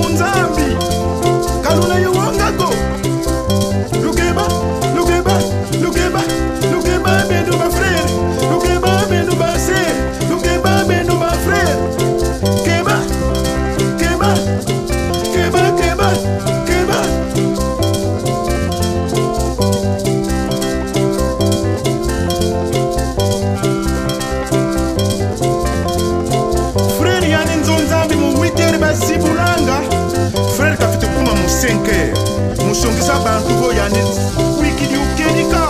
munzambi kaluna yuwangako lukeba lukeba lukeba lukeba bendo ba frère lukeba bendo ba sœur lukeba bendo ba frère keba keba keba keba keba frère yani nzonzambi mu 8h basibulanga frère kafite kuma mu 5h musongisa bantu bo yani wikidi ukenika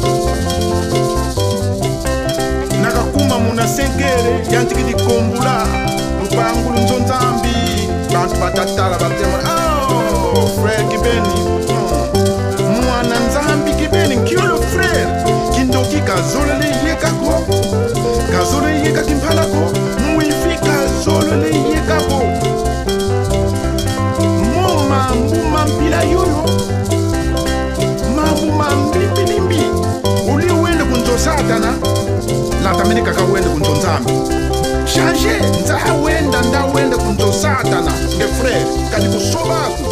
nakakuma muna 5h yantikidi kombula lupangulu nzonzambi bantu batatala batema oh frère kibeni mwana nzambi kibeni kiolo frère kindoki kazolele yekako kazolele yeka kimpalako mwifi kazolele yekako moma mbuma mpila yoyo mabuma mbilimbi uli wende kunzo satana latamini kaka wende kunzo nzambi change nza wenda nda wende kunzo satana nge frère kadi kusobako.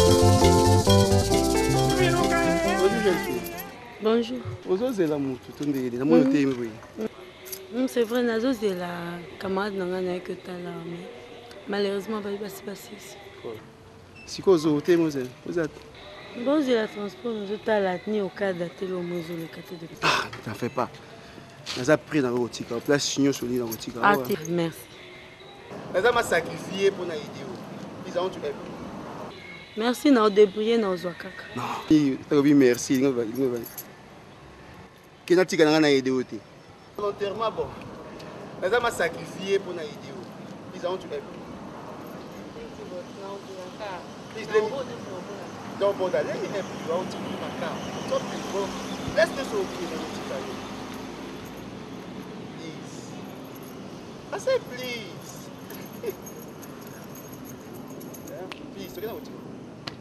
Bonjour. Ozozela mutu tondeli na moyo tembe. C'est vrai, Nazo, c'est la camarade de que tu as là, mais malheureusement, il va se passer ici. Si vous avez vous êtes. Bon, c'est la transport, nous avons la tenue au cas d'atteler au musée le café de l'État. Ah, t'en fais pas. Nous avons pris dans le tika, place chignon sur l'île dans le tika. Ah, merci. Nous avons sacrifié pour nous aider. Ils ont tué. Merci, nous avons débrouillé dans Ouakaka. Non, oui, merci. Qui n'a tika n'a aidé au thé. Volontairement, bon. Nous avons sacrifié pour nous aider. Ils ont tué. Donc, bon, d'aller, il y a plus de temps. Laisse-le sortir. Please. I said, please. Please, forget what you do.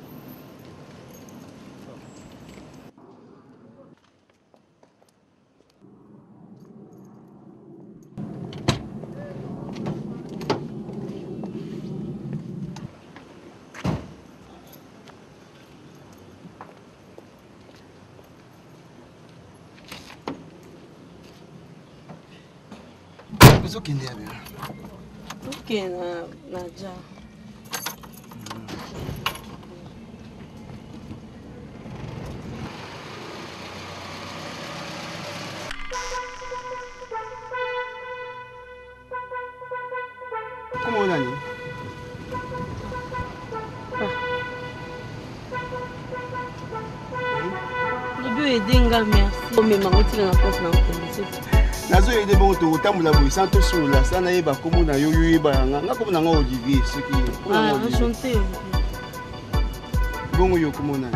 Ok, Nadja. Comment on a dit? Le but est dingue, merci. Mais ma routine n'a pas fait. Nazo yede bon to tamula boy santo sola sana yeba komo na yo yeba nga komo na nga Olivier soki ah enchanté bongo yo komo na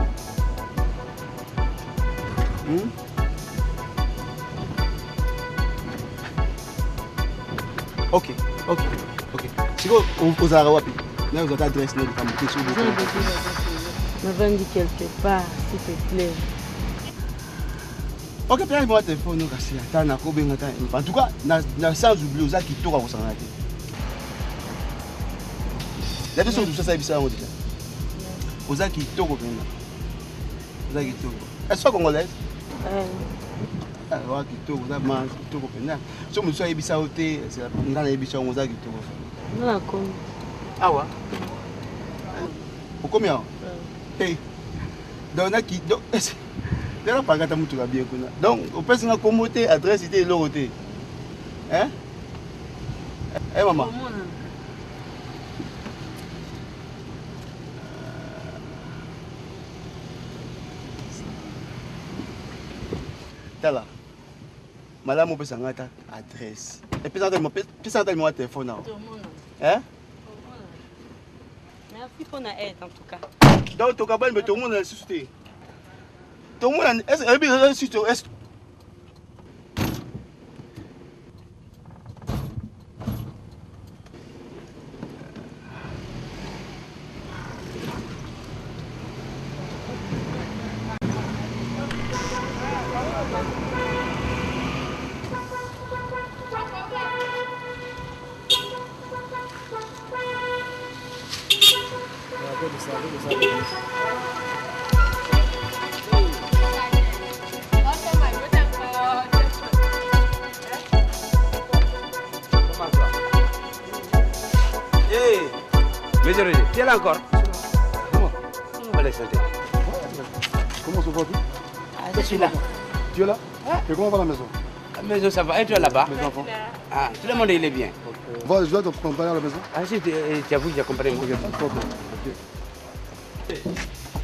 OK siko ozala wapi na uzata adresse na kamuke sur le na vandi quelque part s'il te plaît. Ok, puis moi téléphone non kasi atana ko benga ta. En tout cas, na sans oublier oza kitoko ko sanga te. La question tout ça ça bisa ngo déjà. Oza kitoko benga. Oza kitoko. Est-ce que congolais? Ah, wa kitoko za man kitoko benga. So mo so ebisa ote, ngana ebisa ngo oza kitoko. Na komi. Ah wa. Okomia? Hey. Dona ki do Dès pas que tu as bien connu. Donc, on peut se commoter, adresse était l'autre. Hein? Eh, maman? T'as là. Madame, on peut s'en adresse. Et puis, ça tellement téléphone. Hein? Merci pour notre aide en tout cas. Donc, tu as pas tout le monde est suscité. Tout le monde est suscité. Mais tu es là encore? Comment? On va les santé. Comment se voit-tu? Je suis là. Tu es là? Et comment va la maison? La maison, ça va. Et toi là-bas? Mes enfants? Ah, tout le monde il est bien. Va, je dois t'accompagner à la maison? Ah, si, tu as voulu accompagner moi. Ok, pas de problème. Ok.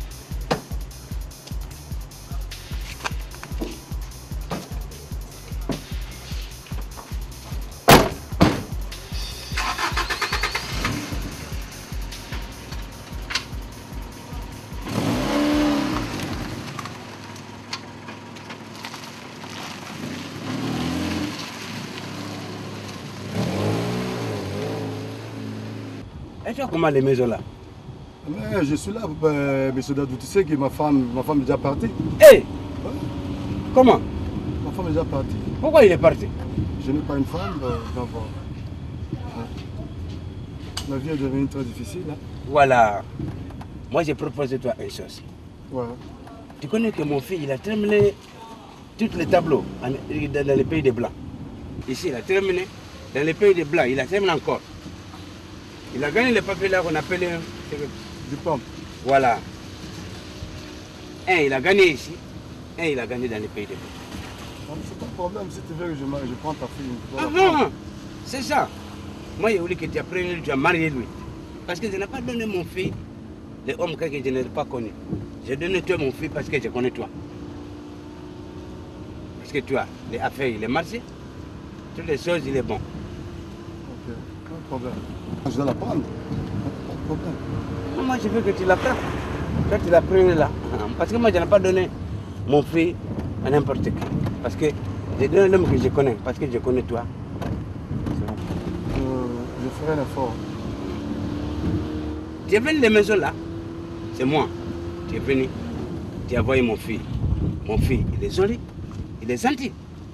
Et toi, comment les maisons là? Mais je suis là, monsieur Dadou. Tu sais que ma femme est déjà partie. Hé hey! Comment? Ma femme est déjà partie. Pourquoi il est parti? Je n'ai pas une femme, donc la vie est devenue très difficile. Hein. Voilà. Moi, j'ai proposé toi une chose. Ouais. Tu connais que mon fils, il a terminé tous les tableaux dans les pays des Blancs. Ici, il a terminé. Dans les pays des Blancs, il a terminé encore. Il a gagné les papiers là qu'on appelle diplôme. Voilà. Un, il a gagné ici. Un, il a gagné dans les pays des Blancs. C'est pas un problème. Si tu veux que je prends ta fille. C'est ça. Moi, j'ai voulu que tu apprennes, tu as marié lui. Parce que je n'ai pas donné mon fils les hommes que je n'ai pas connus. J'ai donné toi mon fils parce que je connais toi. Parce que toi, les affaires, les marchés, toutes les choses, il est bon. Ok, pas de problème. Je dois l'apprendre. Pas de problème. Moi, je veux que tu l'apprennes. Toi, tu l'apprennes là. Parce que moi, je n'ai pas donné mon fils à n'importe qui. Parce que j'ai donné l'homme que je connais. Parce que je connais toi. Je ferai un effort. Tu es venu les maisons là. C'est moi. Tu es venu. Tu as envoyé mon fils. Mon fils, il est joli. Il est gentil.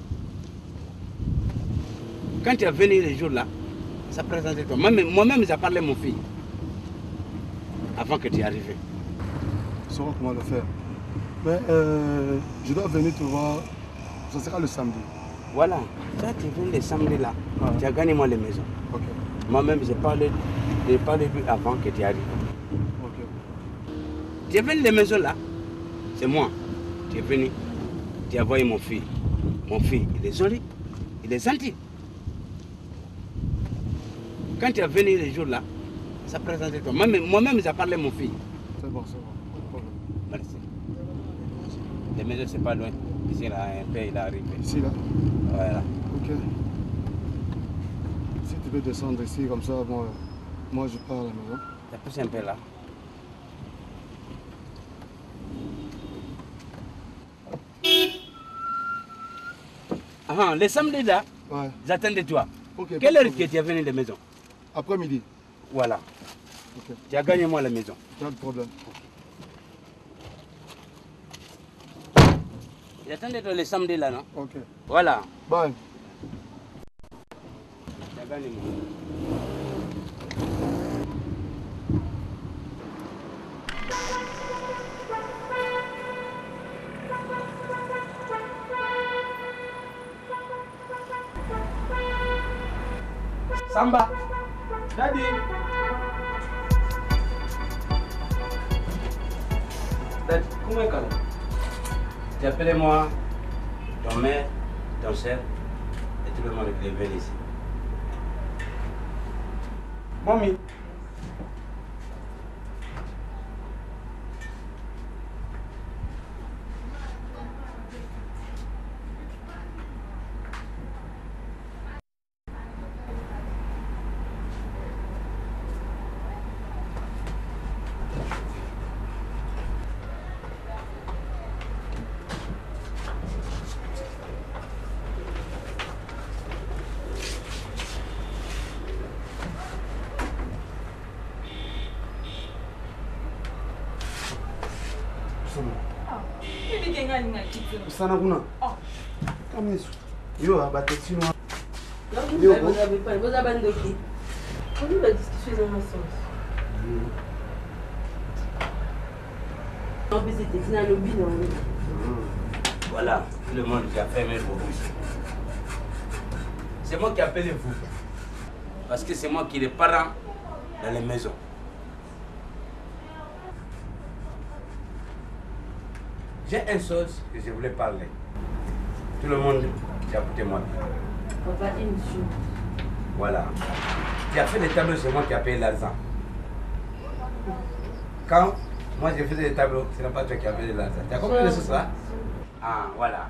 Quand tu es venu les jours là, ça présentait toi. Moi-même, j'ai parlé à mon fils. Avant que tu arrives. Je saurai comment le faire. Mais je dois venir te voir. Ce sera le samedi. Voilà. Toi, tu es venu le samedi là. Ouais. Tu as gagné moi les maisons. Ok. Moi-même, j'ai parlé de lui avant que tu arrives. Ok. Tu es venu les maisons là. C'est moi. Tu es venu. Tu as envoyé mon fils. Mon fils, il est joli. Il est gentil. Quand tu es venu les jours là, ça présentait toi. Moi-même, j'ai parlé à mon fils. C'est bon, c'est bon. Pas de problème. Merci. Les maisons, c'est pas loin. Ici, là, un peu, il est arrivé. Ici, là? Voilà. Ok. Si tu veux descendre ici, comme ça, moi je pars à la maison. Ça pousse un peu là. Ah, les samedis là, ouais. J'attends de toi. Okay, quelle heure que tu es venu de la maison? Après-midi. Voilà. Okay. Tu as gagné moi la maison. Pas de problème. J'attends de toi les samedis là, non? Ok. Voilà. Bye. Tu as gagné moi. Samba. Daddy. Daddy, comment est-ce que tu appelles moi, ton mère, ton chef et tout le monde qui est venu ici. Mamie. Sana kuna. Kamisu. Yo abatetsino. Vous avez pas, vous abandonnez. On nous la discussion dans le sens. Voilà, tout le monde qui a fermé vos bouches. C'est moi qui appelle vous. Parce que c'est moi qui les parents dans les maisons. J'ai une chose que je voulais parler. Tout le monde, écoutez-moi. Papa, une chose. Voilà. Tu as fait des tableaux, c'est moi qui ai payé l'argent. Quand moi je faisais des tableaux, ce n'est pas toi qui as payé l'argent. Tu as compris les choses là? Ah, voilà.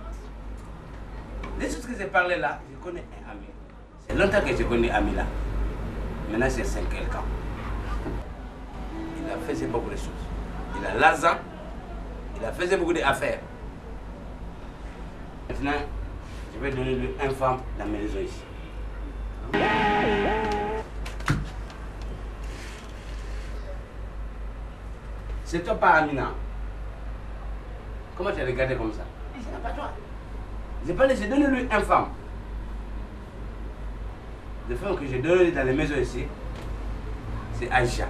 Les choses que j'ai parlé là, je connais un ami. C'est longtemps que je connais Ami là. Maintenant, c'est 5 ans. Il a fait beaucoup de choses. Il a l'argent. Il a fait beaucoup d'affaires. Maintenant, je vais donner lui une femme dans mes maisons ici. C'est toi pas Amina. Comment tu as regardé comme ça? Ce n'est pas toi. J'ai donné lui une femme. La femme que j'ai donnée dans les maisons ici, c'est Aïcha.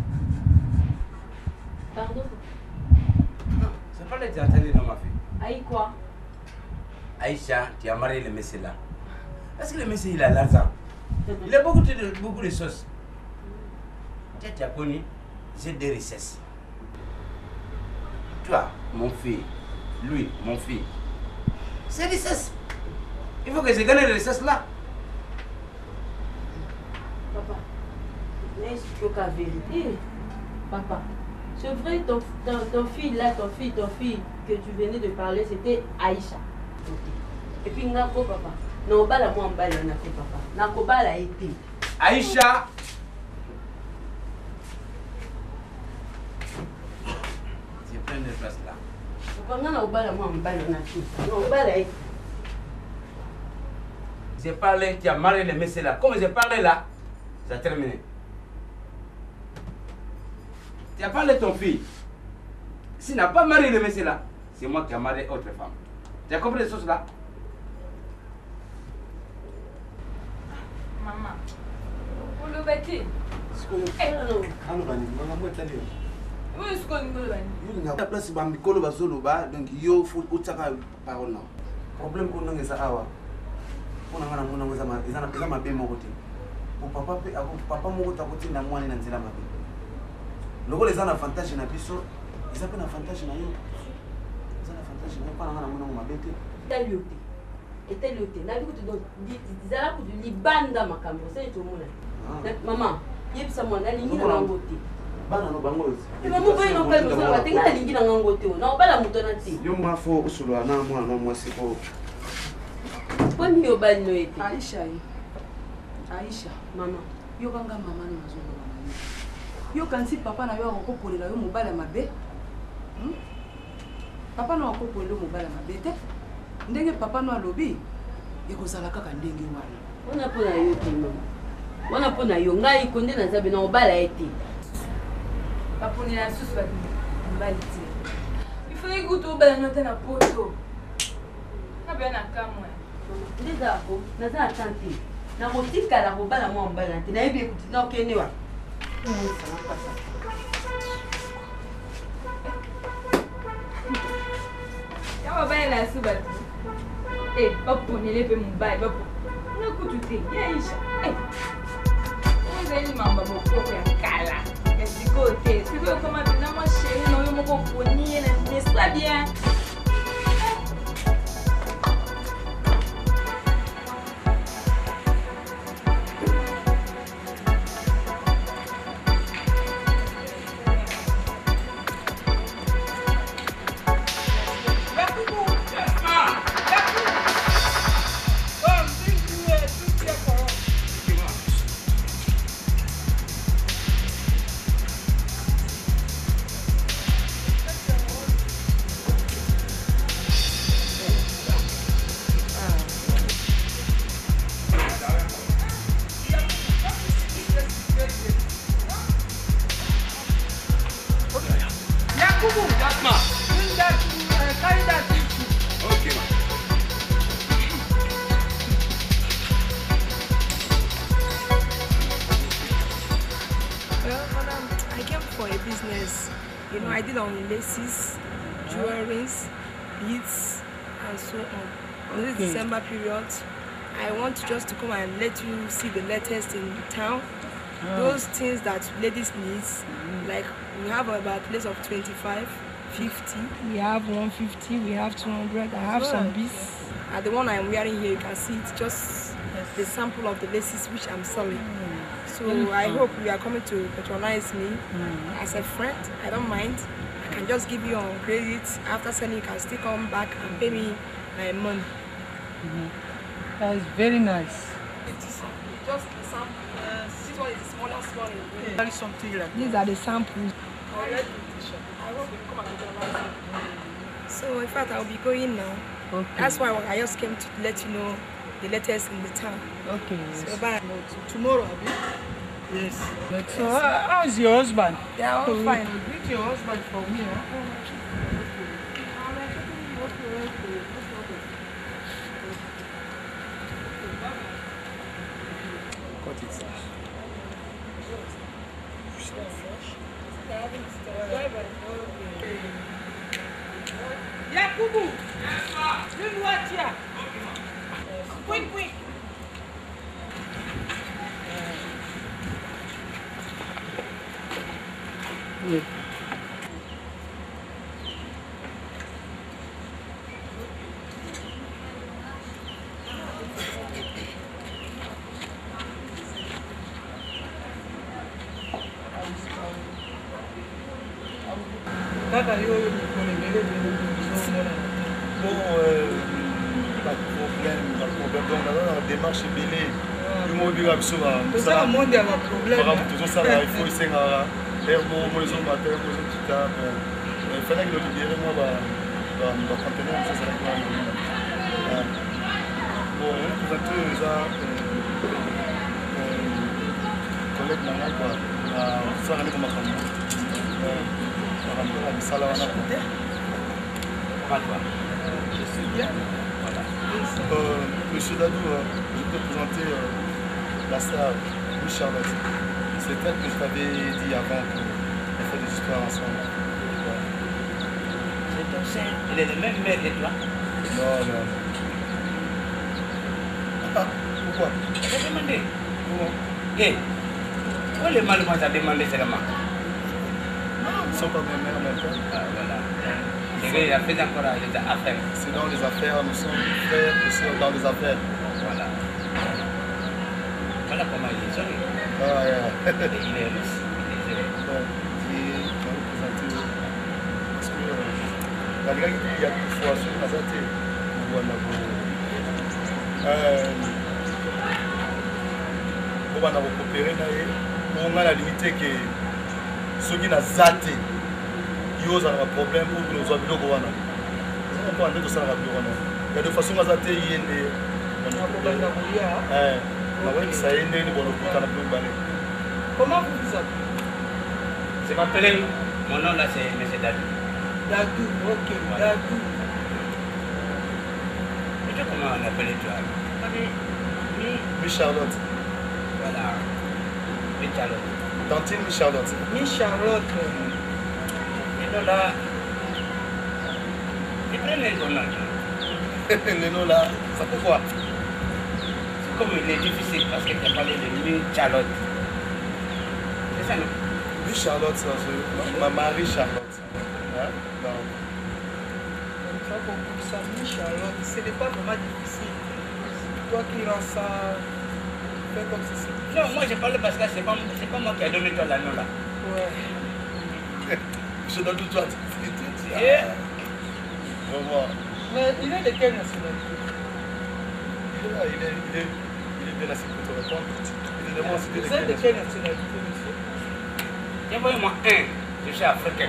Pardon? Non, c'est pas le entendu dans ma fille. Aïe quoi? Aïcha, tu as marié le monsieur là. Parce que le monsieur il a l'argent. Il a beaucoup de choses. Tu as connu, j'ai des richesses. Toi, mon fils, lui, mon fils, c'est des richesses. Il faut que je gagne les richesses là. Papa, mais c'est la vérité. Papa, c'est vrai, ton fille là, ton fille que tu venais de parler, c'était Aïcha. Et puis, Nako, papa. Non, pas la moi en bas, Nako, papa. Nako, pas la été. Aïcha. Je prends une place là. Papa, non, pas la moi en bas, Nako. Non, pas la été. J'ai parlé, tu as marié le monsieur là. Comme j'ai parlé là, ça a terminé. Tu as parlé de ton fils. S'il n'a pas marié le monsieur là, c'est moi qui ai marié autre femme. Tu as compris les choses là? Maman, vous le bêtez. Oui, ce qu'on veut. La place bambikolo bazoloba donc yo faut utaka parole na. Problème ko nangeza awa. Kuna ngana muna ngoza ma ezana peza mabe moko te. Pour papa pe ako papa moko takoti na mwana na nzela mabe. Loko les ana avantage na biso, ils appellent avantage na yo. Les ana avantage na yo pana ngana muna mabe te. Talioté. Et talioté. Na biku to dizala ku libanda makambo, c'est tout mona. Maman, yebisa mwana lingi na ngote. Bana no bango. Maman boy no pa mo sa tinga lingi na ngote o. Na bala muto na ti. Yo mwafo usulwa na mwana no mwasi ko. Poni yo bali no ete. Aïcha, Aïcha, Maman, yo kanga maman na zo na. Yo kansi papa na yo akokolela yo mobala mabe. Papa na akokolela yo mobala mabe te. Ndenge papa no alobi, ekozala kaka ndenge wana. wana pona yo te mama. Wana pona yo ngai konde na zabe na obala ete. Paponi na susu ba mbali ti. Il faut écouter au bala note na poto. Na bien na kamwe. Ndeza ko naza atante. Na kotika la kobala mwa mbala te. Na yebi ekuti na okende wa. Ya ba na suba. Paponi le pe mbai papo. Na kututi ya Aisha. Ngeli mamba mokoko ya kala. Côté, tu veux comment maintenant moi chérie, non, mon compagnie, n'est-ce pas bien? Well, madam, I came for a business laces. You know, I did on laces, jewelries, beads, and so on. This December period, I want just to come and let you see the latest in town. Those things that ladies need, like we have about a place of 25, 50. We have 150, we have 200. I have some beads. And the one I'm wearing here, you can see it's just the sample of the laces which I'm selling. So I hope you are coming to patronize me as a friend. I don't mind. I can just give you on credit. After selling, you can still come back and pay me my money. That is very nice. It's just the sample. This one is the smallest one. That is something like These are the samples. I hope you come and patronize me. So in fact, I'll be going now. Okay. That's why I just came to let you know the latest in the town. Okay. So bye. Tomorrow, Abi? Yes. So how's your husband? They are all fine. Greet your husband for me. Cut it. Yakubu! Bring what here? Quick, quick! Pas de problème. Donc là, la démarche est belle. Du moins, il y a un Ça, le monde a un problème. Toujours ça, il faut essayer à faire bon, les hommes, les petits tas. Il fallait que le libérer, moi, va contenir, ça, c'est la grande. Bon, on est présenté déjà, collègue Nana, quoi. Ça, on est comme ça. Je suis bien. Monsieur Dadou, je peux présenter la star Louis Charlotte. C'est elle que je t'avais dit avant qu'on fait des histoires ensemble. C'est ton sein, il est le même mère que toi. Non. Ah, pourquoi? Tu as demandé. Comment? Eh, où les malades t'ont demandé seulement? Ils ne sont pas mes mères en même temps. Ah, voilà. Il a fait encore des affaires. C'est dans les affaires, nous sommes frères aussi dans les affaires. Voilà. Voilà comment il est joli. Ah, yeah. Il est russe. Il est joli. Qui m'a représenté. Parce que la grande il y a une fois sur la zate. Voilà. On va coopérer. On a la limite que ceux qui n'ont zate. Il y a un problème pour nous avoir le Rwanda. On peut entendre ça dans le Rwanda. Il y a de façon à zater il y a des. Ça y est, il y a des bonnes choses. Comment vous vous appelez? Je m'appelle, mon nom là c'est M. Dadou. Dadou, ok, Voilà. Dadou. Et toi, comment on appelle toi? Miss Charlotte. Voilà. Miss Charlotte. Tantine Miss Charlotte. Miss Charlotte. Et donc là, ils prennent ton nom. Le nom là, ça pourquoi? Comme il est difficile parce que tu as parlé de Miss Charlotte. C'est ça, non? Miss Charlotte, c'est ma Marie Charlotte. Hein? Non. Ça, pour ça, Miss Charlotte, ce n'est pas vraiment difficile. Toi qui rends ça, fais comme ceci. Non, moi je parle parce que c'est pas moi qui ai donné toi la nom là. Ouais. Je donne tout toi. Yeah. Vraiment. Mais il est de quelle nationalité? Il est bien assez pour te répondre. Il est demande si tu es Vous êtes de quelle nationalité, monsieur? Envoyez-moi un, je suis africain.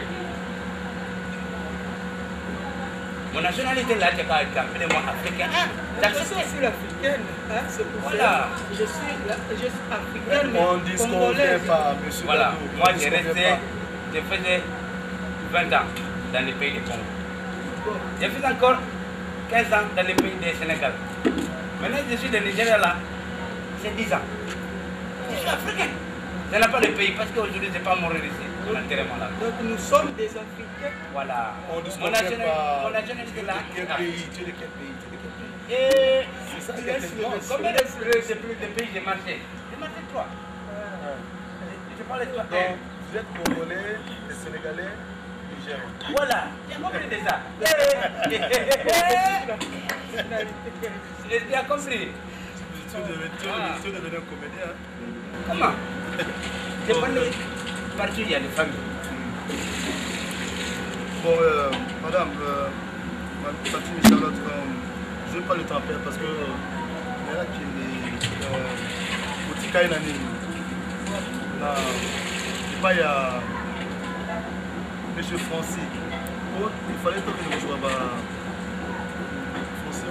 Mon nationalité là, tu n'es pas appelez-moi africain. Je suis aussi l'africaine, hein, c'est pour Voilà. ça. Je suis africaine, mais on dit ce qu'on ne fait pas, monsieur. Voilà, Dadou. moi On dit ce j'ai qu'on fait resté, pas. je faisais 20 ans dans le pays du Congo. Je fais encore 15 ans dans le pays du Sénégal. Maintenant je suis de Nigeria là, c'est 10 ans. Je suis africain. Ce n'est pas le pays parce qu'aujourd'hui je ne vais pas mourir ici. On a tellement là. Donc nous sommes des Africains. Voilà. On Mon nationalité là. Tu es de quel pays? Tu es de quel pays? Et c'est ça qui combien de pays j'ai marché? J'ai marché 3. Je parle de toi. Donc, vous êtes Congolais, les Sénégalais, Nigériens. Voilà, j'ai compris de ça. J'ai compris. Tu es devenu un comédien. Comment? J'ai parlé partout, il y a des familles. Bon, madame, Fatine Charlotte, je ne vais pas le temps perdre parce que là, qui est au Tika Nani, là, il y a M. Francis. Il fallait que je sois Francis.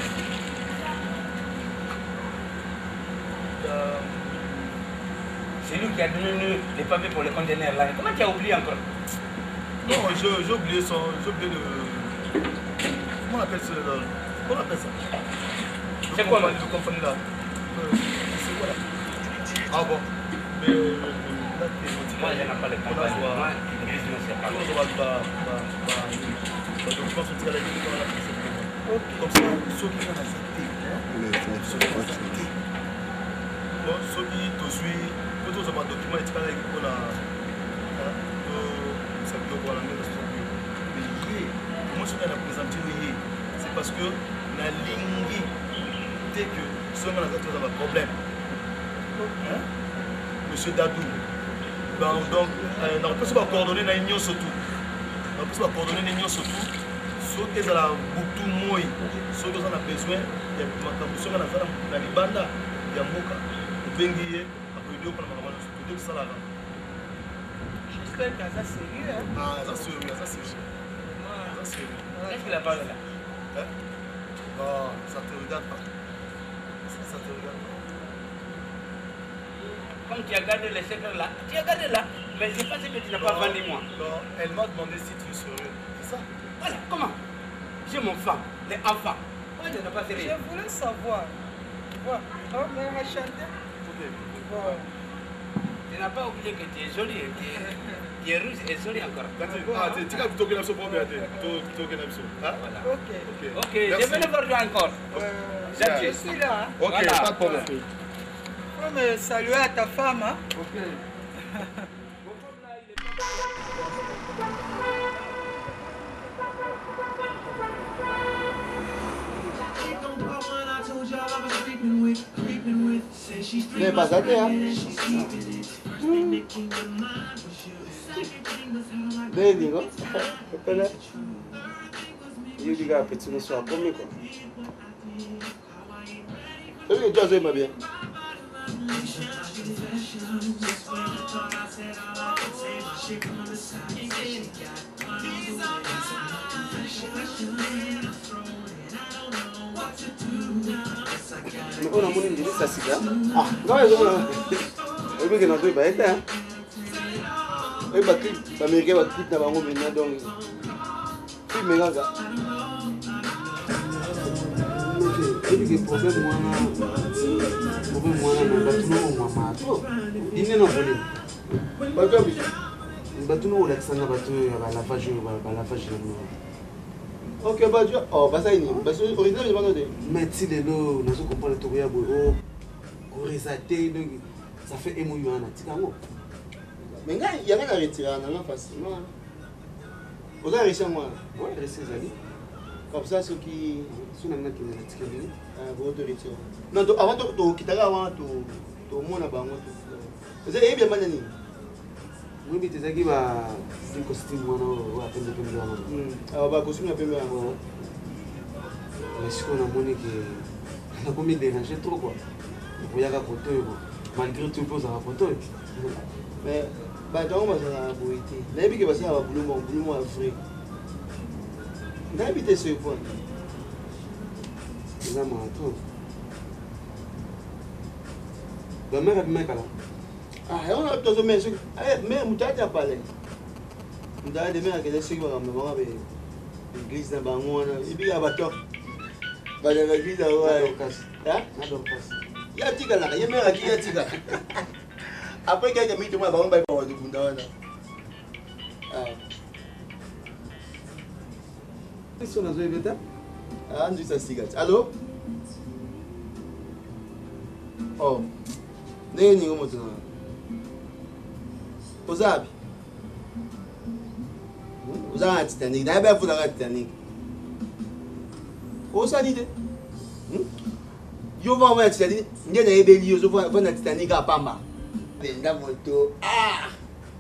C'est lui qui a donné les papiers pour les conteneurs là. Comment tu as oublié encore? Non, j'ai oublié son. J'ai oublié le. Comment on appelle ça? Comment on appelle ça? C'est quoi le compagnie là? C'est quoi là? Ah bon. Mais là, moi, je n'ai pas les compagnies. Moi, le business, c'est pas. Comme ça, ceux qui ont accepté. Bon, ceux qui te suivent, quand on a un document, il y a un c'est parce que la ligne dès que ce moment a un problème. Monsieur Dadou, donc on peut se coordonner dans l'union surtout. On peut se coordonner dans l'union surtout. Ceux qui ont la boutou moi, ceux qui ont besoin, il y a ceux qui ont la libanda, il y a moka, le benguier, après deux pour la maman, deux qui sont là. J'espère que ça sérieux. Ah, ça c'est sérieux, ça c'est sérieux. Qu'est-ce qu'il a parlé là? Non, ça te regarde pas. Ça te regarde pas. Comme tu as gardé les secrets là, tu as gardé là, mais je pense que tu n'as pas vendu moi. Non, elle m'a demandé si tu es sérieux. C'est ça? Voilà, comment? J'ai mon femme, les enfants. Moi je n'ai pas sérieux. Je voulais savoir. Voilà. Oh, mais on va chanter. Bon. Tu n'as pas oublié que tu es jolie, tu es rouge et jolie encore. Ah, tu as tout gagné pour bien. Voilà. Ok. Ok, je vais le voir encore. Je suis là. Ok, Voilà. pas de problème. Faut me saluer à ta femme. Hein? Ok. Mais pas ça, hein? Bendigo. Il dit que petit ne soit comme quoi. Est-ce que tu as aimé bien? Mais on a mon indice, ça c'est ça. Ah, non, on veut que notre pays est hein. Et bah clip, l'américain va clip na bango maintenant donc. Clip mais là ça. Ok, et puis problème moi na batuno moi mato. Dine no vole. Ba gabi. Batuno la tsanga batu ba la fage ok, bah, oh, bah ça y est, bah c'est original, je vais mais si les lots, nous comprenons tout bien, donc ça fait émouillé en Atikamo. Mais il y a rien à retirer, facilement. Vous avez réussi à moi? Oui, réussi à aller. Comme ça, ceux qui sont dans le Atikamo, vous te retirez. Non, avant de quitter avant, tout le monde a bango. Vous avez bien mané. Oui, mais tu sais qu'il va du costume ou à peine de peine. Ah, bah, costume à peine. Mais si on a monnaie qui a commis déranger trop quoi. Il y a un côté, malgré tout, il y a un côté. Mais, bah, dans le monde, ça a beauté. N'habitez pas ça à boulot Afrique. N'habitez ce point. C'est un manteau. La mère est mec là. Ah, on a tous mais mais mutaja pale. Mutaja de mera kele sigi ba mama be église na bango na ibi abato. Ba de église wa. Hein? Adokas. Ya tika la, ya mera ki ya tika. Après quelques minutes moi bango ba ba de bunda wana. Isso na zoe beta? Ah, não está cigarro. Alô? Oh. Nem nenhum moto não. Ozabi. Ozabi Titanic. Daí vai furar Titanic. Ozabi de. Eu vou mais Titanic. Ninguém é beli, eu vou na Titanic a pamba. Venda moto. Ah.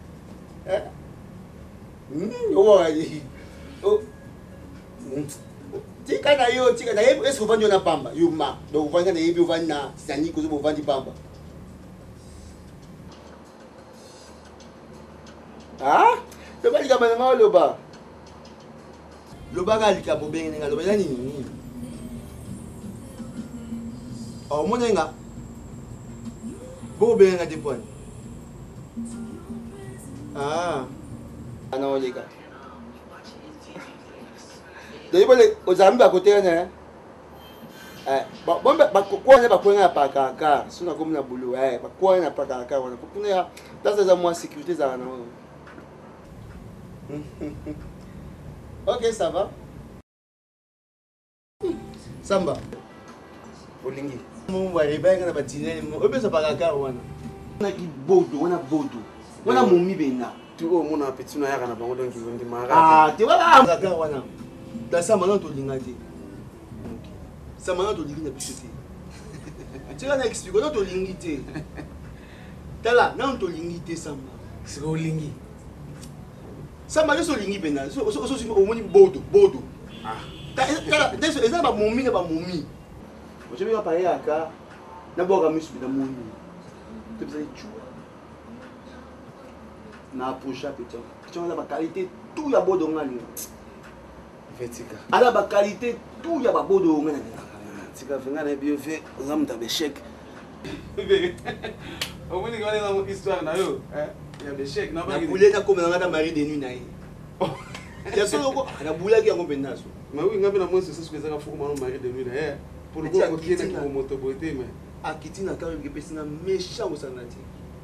Eu vou ali. Oh. Tika na yo, tika na yo. Est-ce que vous vendez na pamba? Yo ma. Donc vous vendez na yo, vous vendez na Titanic, vous vendez pamba. Ah? Loba lika bana ma loba. Loba ga lika bo beng nga loba nani? Oh mo nga. Bo beng nga dipon. Ah. Ana olika. Daí bole ozambi ba kote na. Bomba ba kwa na ba kwa na pa ka. Suna komu na bulu ba kwa na pa ka wana. Kuna ya tasa za moi sécurité za na. Ok, ça va. Samba. Olingi. Mon va les bains na batiner. Obe ça pas ka wana. Na ki bodo, wana bodo. Wana momi bena. Tu o mona petit na yaka na bango donc ils mara. Ah, tu voilà ka wana. Da ça maintenant to linga te. Ça maintenant to lingi na pisete. Tu vas na expliquer non to lingi te. Tala, non to lingi te samba. C'est ko lingi. Samba yo so lingi bena. So o moni bodo. Ah. Tala, deso eza ba momi na ba momi. Je vais parler à ka. Na boka misu na momi. Tu peux aller chou. Na approcha petit. Tu as la qualité tout ya bodo ngani. Vetika. Ala ba qualité tout ya ba bodo ngani. Tika venga na bio fait ngam ta bechek. Au moins ngale na histoire na yo, ya bechek na ba. Na boule na comme na mari de nuit na ye. Ya solo ko na boule ki ngombe naso. Mais oui ngabe na moi c'est ce que ça faut comment mari de nuit na. Pour le coup qui est pour moto beauté mais akiti na ka ke pesina méchant osanati.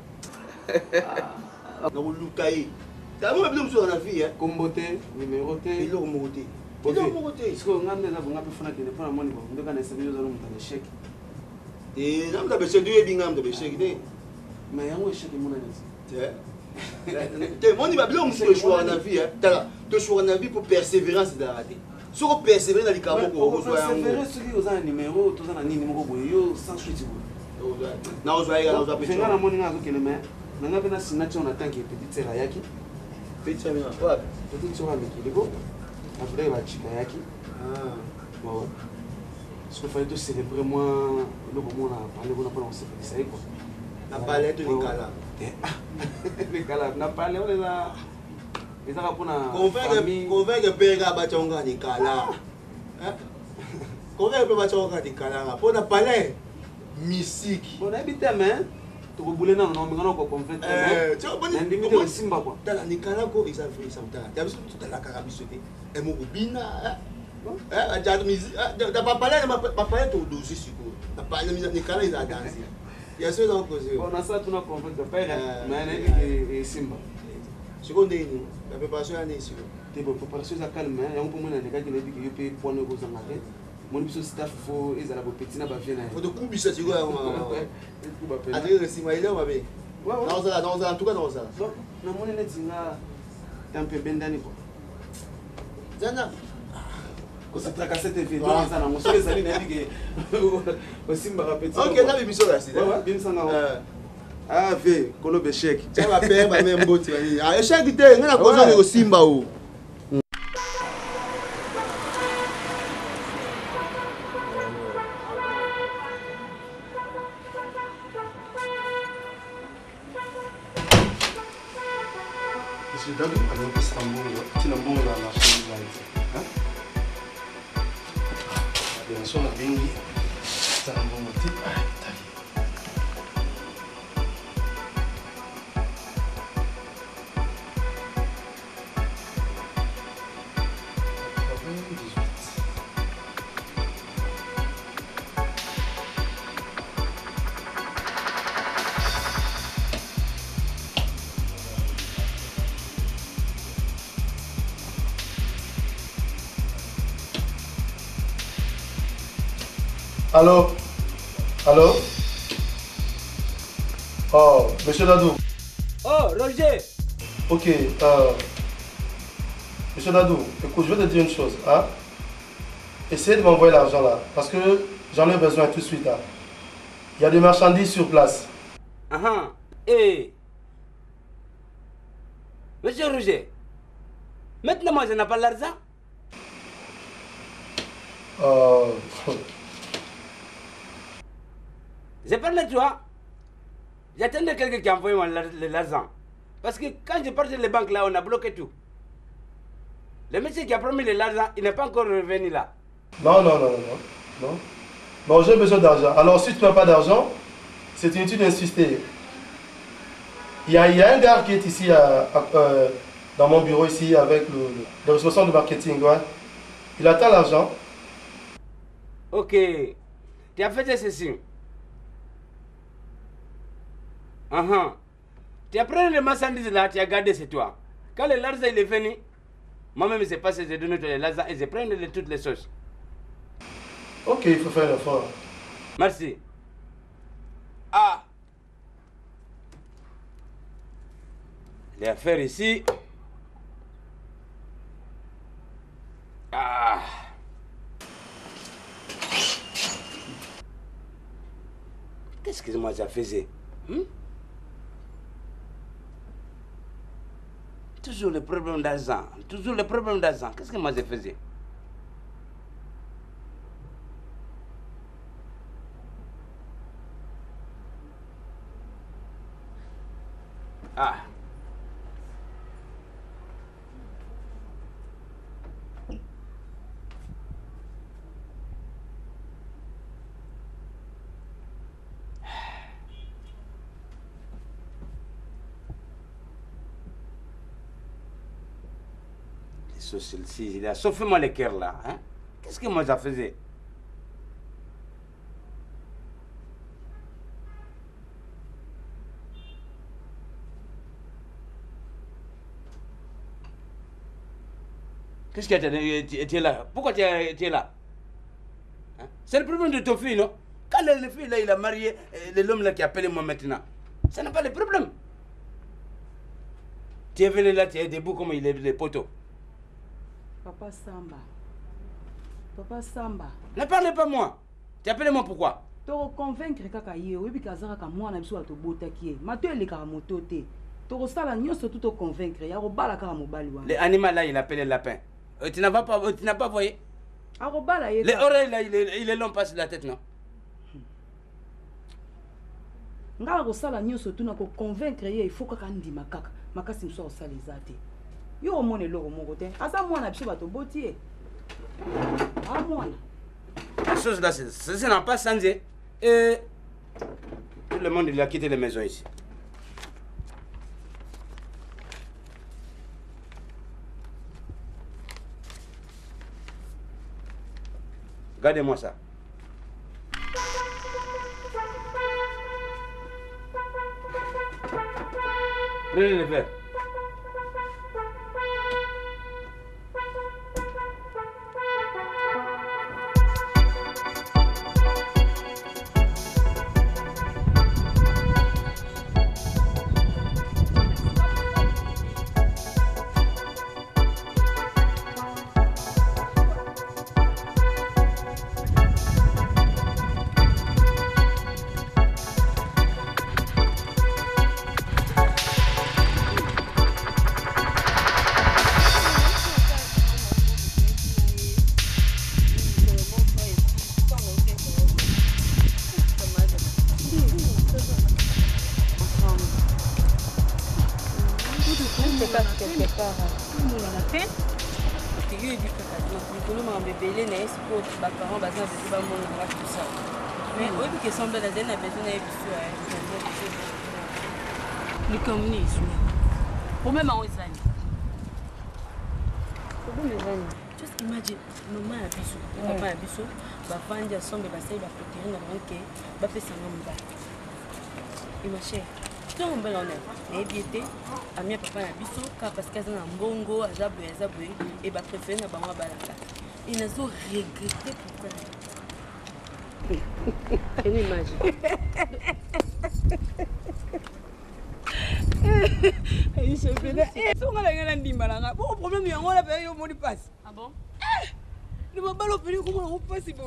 Na ulukai. Ta mo blo mso na vie comboté numéro T ilo mogote. Est-ce que ngambe na bunga pefana kene pona moni bo ndoka na sabi yo zalo mutane chèque. Et nam da bechek de bingam da bechek de. Mais yango chèque mona nzi. Te moni ba blo mso choix na vie tala. To choix na vie pour persévérance da rater. Si on persévère dans les carreaux pour rejoindre un persévérer ceux qui ont un numéro tous en nini moko boye yo sans suite bo. Na ozoaïga na ozoa petit. Fenga na moni ngazo kene mais na ngabe na signature on attend que petite sœur yaki. Petite sœur mina quoi? Petite sœur avec Kiligo. Après va chika yaki. Ah. Bon. Ce qu'il fallait tout célébrer moi le moment on a parlé on a pas on s'est fait ça quoi. Na parlé de Nicolas. Nicolas na parlé on est là. Ils ont pour na convaincre pega batonga Nicolas. Hein? Convaincre batonga Nicolas pour na parler mystique. Bon habité mais tu boulé na non ngana ko convaincre. Tu vois bon ndimite simba quoi. Dans Nicolas ko ils ont fait ça ta. Tu as vu tout la carabi sauter. Et mon bina da parler to dossier sur quoi. Da parler Nicolas il a dansé. Il y a ceux donc cause. Bon na ça tu na convaincre père mais na simba. Seconde la préparation année ici. Te bo préparation za calme hein yango pomona neka ki na biki yo pe point ko za ngate. Mon biso staff fo ezala bo petit na ba vie na. Faut de kubisa tiko ya mama. Kuba pe. Adrien Simaïla mabe. Ouais. Dans en tout cas dans ça. Non, na moni netinga tempe bendani ko. Zana. Ko se tracasser te fait donc ça na mo so ezali na biki. Ko simba ka petit. OK, na biso la sida. Ouais, bien ça na. Ah, ve, kono bechek. Ça va perdre ba même boti. Ah, échec te ngana ko zo simba o. Monsieur David, alors que c'est un bon là, la chaîne là. Bien sûr, la bingi. C'est un bon motif. Allô? Allô? Oh, monsieur Dadou. Oh, Roger. Ok, monsieur Dadou, écoute, je vais te dire une chose. Hein? Essayez de m'envoyer l'argent là, parce que j'en ai besoin tout de suite. Hein? Il y a des marchandises sur place. Eh. Monsieur Roger, maintenant moi je n'ai pas l'argent. Je parle de toi. J'attendais quelqu'un qui a envoyé l'argent. Parce que quand je partais les banques là, on a bloqué tout. Le monsieur qui a promis l'argent, il n'est pas encore revenu là. Non. Non, j'ai besoin d'argent. Alors si tu n'as pas d'argent, c'est inutile d'insister. Il y a un gars qui est ici dans mon bureau ici avec le responsable de marketing. Ouais. Il attend l'argent. Ok. Tu as fait ceci. Tu as pris les marchandises là, tu as gardé c'est toi. Quand l'argent il est venu, moi-même je sais pas si j'ai donné l'argent et je prends toutes les choses. Ok, il faut faire l'effort. Merci. Ah. Les affaires ici. Ah. Qu'est-ce que moi ça faisais? Toujours le problème d'argent. Toujours le problème d'argent. Qu'est-ce que moi je faisais? Ah. Celle-ci, il a sauvé moi le cœur là. Hein? Qu'est-ce que moi ça faisais? Qu'est-ce que tu es là? Pourquoi tu es là? Hein? C'est le problème de ton fils, non? Quand le fils là, il a marié l'homme là qui appelle moi maintenant, ça n'a pas de problème. Tu es venu là, tu es debout comme il est les poteaux. Papa Samba. Papa Samba. Ne parlez pas moi. Tu appelles moi pourquoi? Tu convaincre kaka ye, oui kazara ka mwana biso to botaki. Mato ele ka moto te. Tu sala nyonso tout convaincre ya robala ka mobali wa. Les animaux là, il appelle le lapin. Tu n'as pas voyé? A robala ye. Les oreilles là, il est long passe la tête non? Ngala ko sala nyonso tout na ko convaincre ye, il faut kaka ndima kaka. Makasi mso sala ezate. Yo mone loko moko te. Asa mwana biso bato botie. Ah mwana. La chose là, ça n'a pas changé. Et tout le monde il a quitté les maisons ici. Regardez-moi ça. Prenez le verre. Just imagine, maman a bisou, papa a bisou, bafandi ensemble, basai bapoteri na banque, bapesanga mobali. Et ma chère, tu es un bel honneur. Et bien été, ami papa na bisou, car parce qu'elle a un bongo, azaboué, et bah préféré na bango balaka. Il n'a pas regretté pourquoi. Une image. Problème, il y a un pays au mot de passe. Ah bon? Le mobile au pays, comment on passe, c'est beau.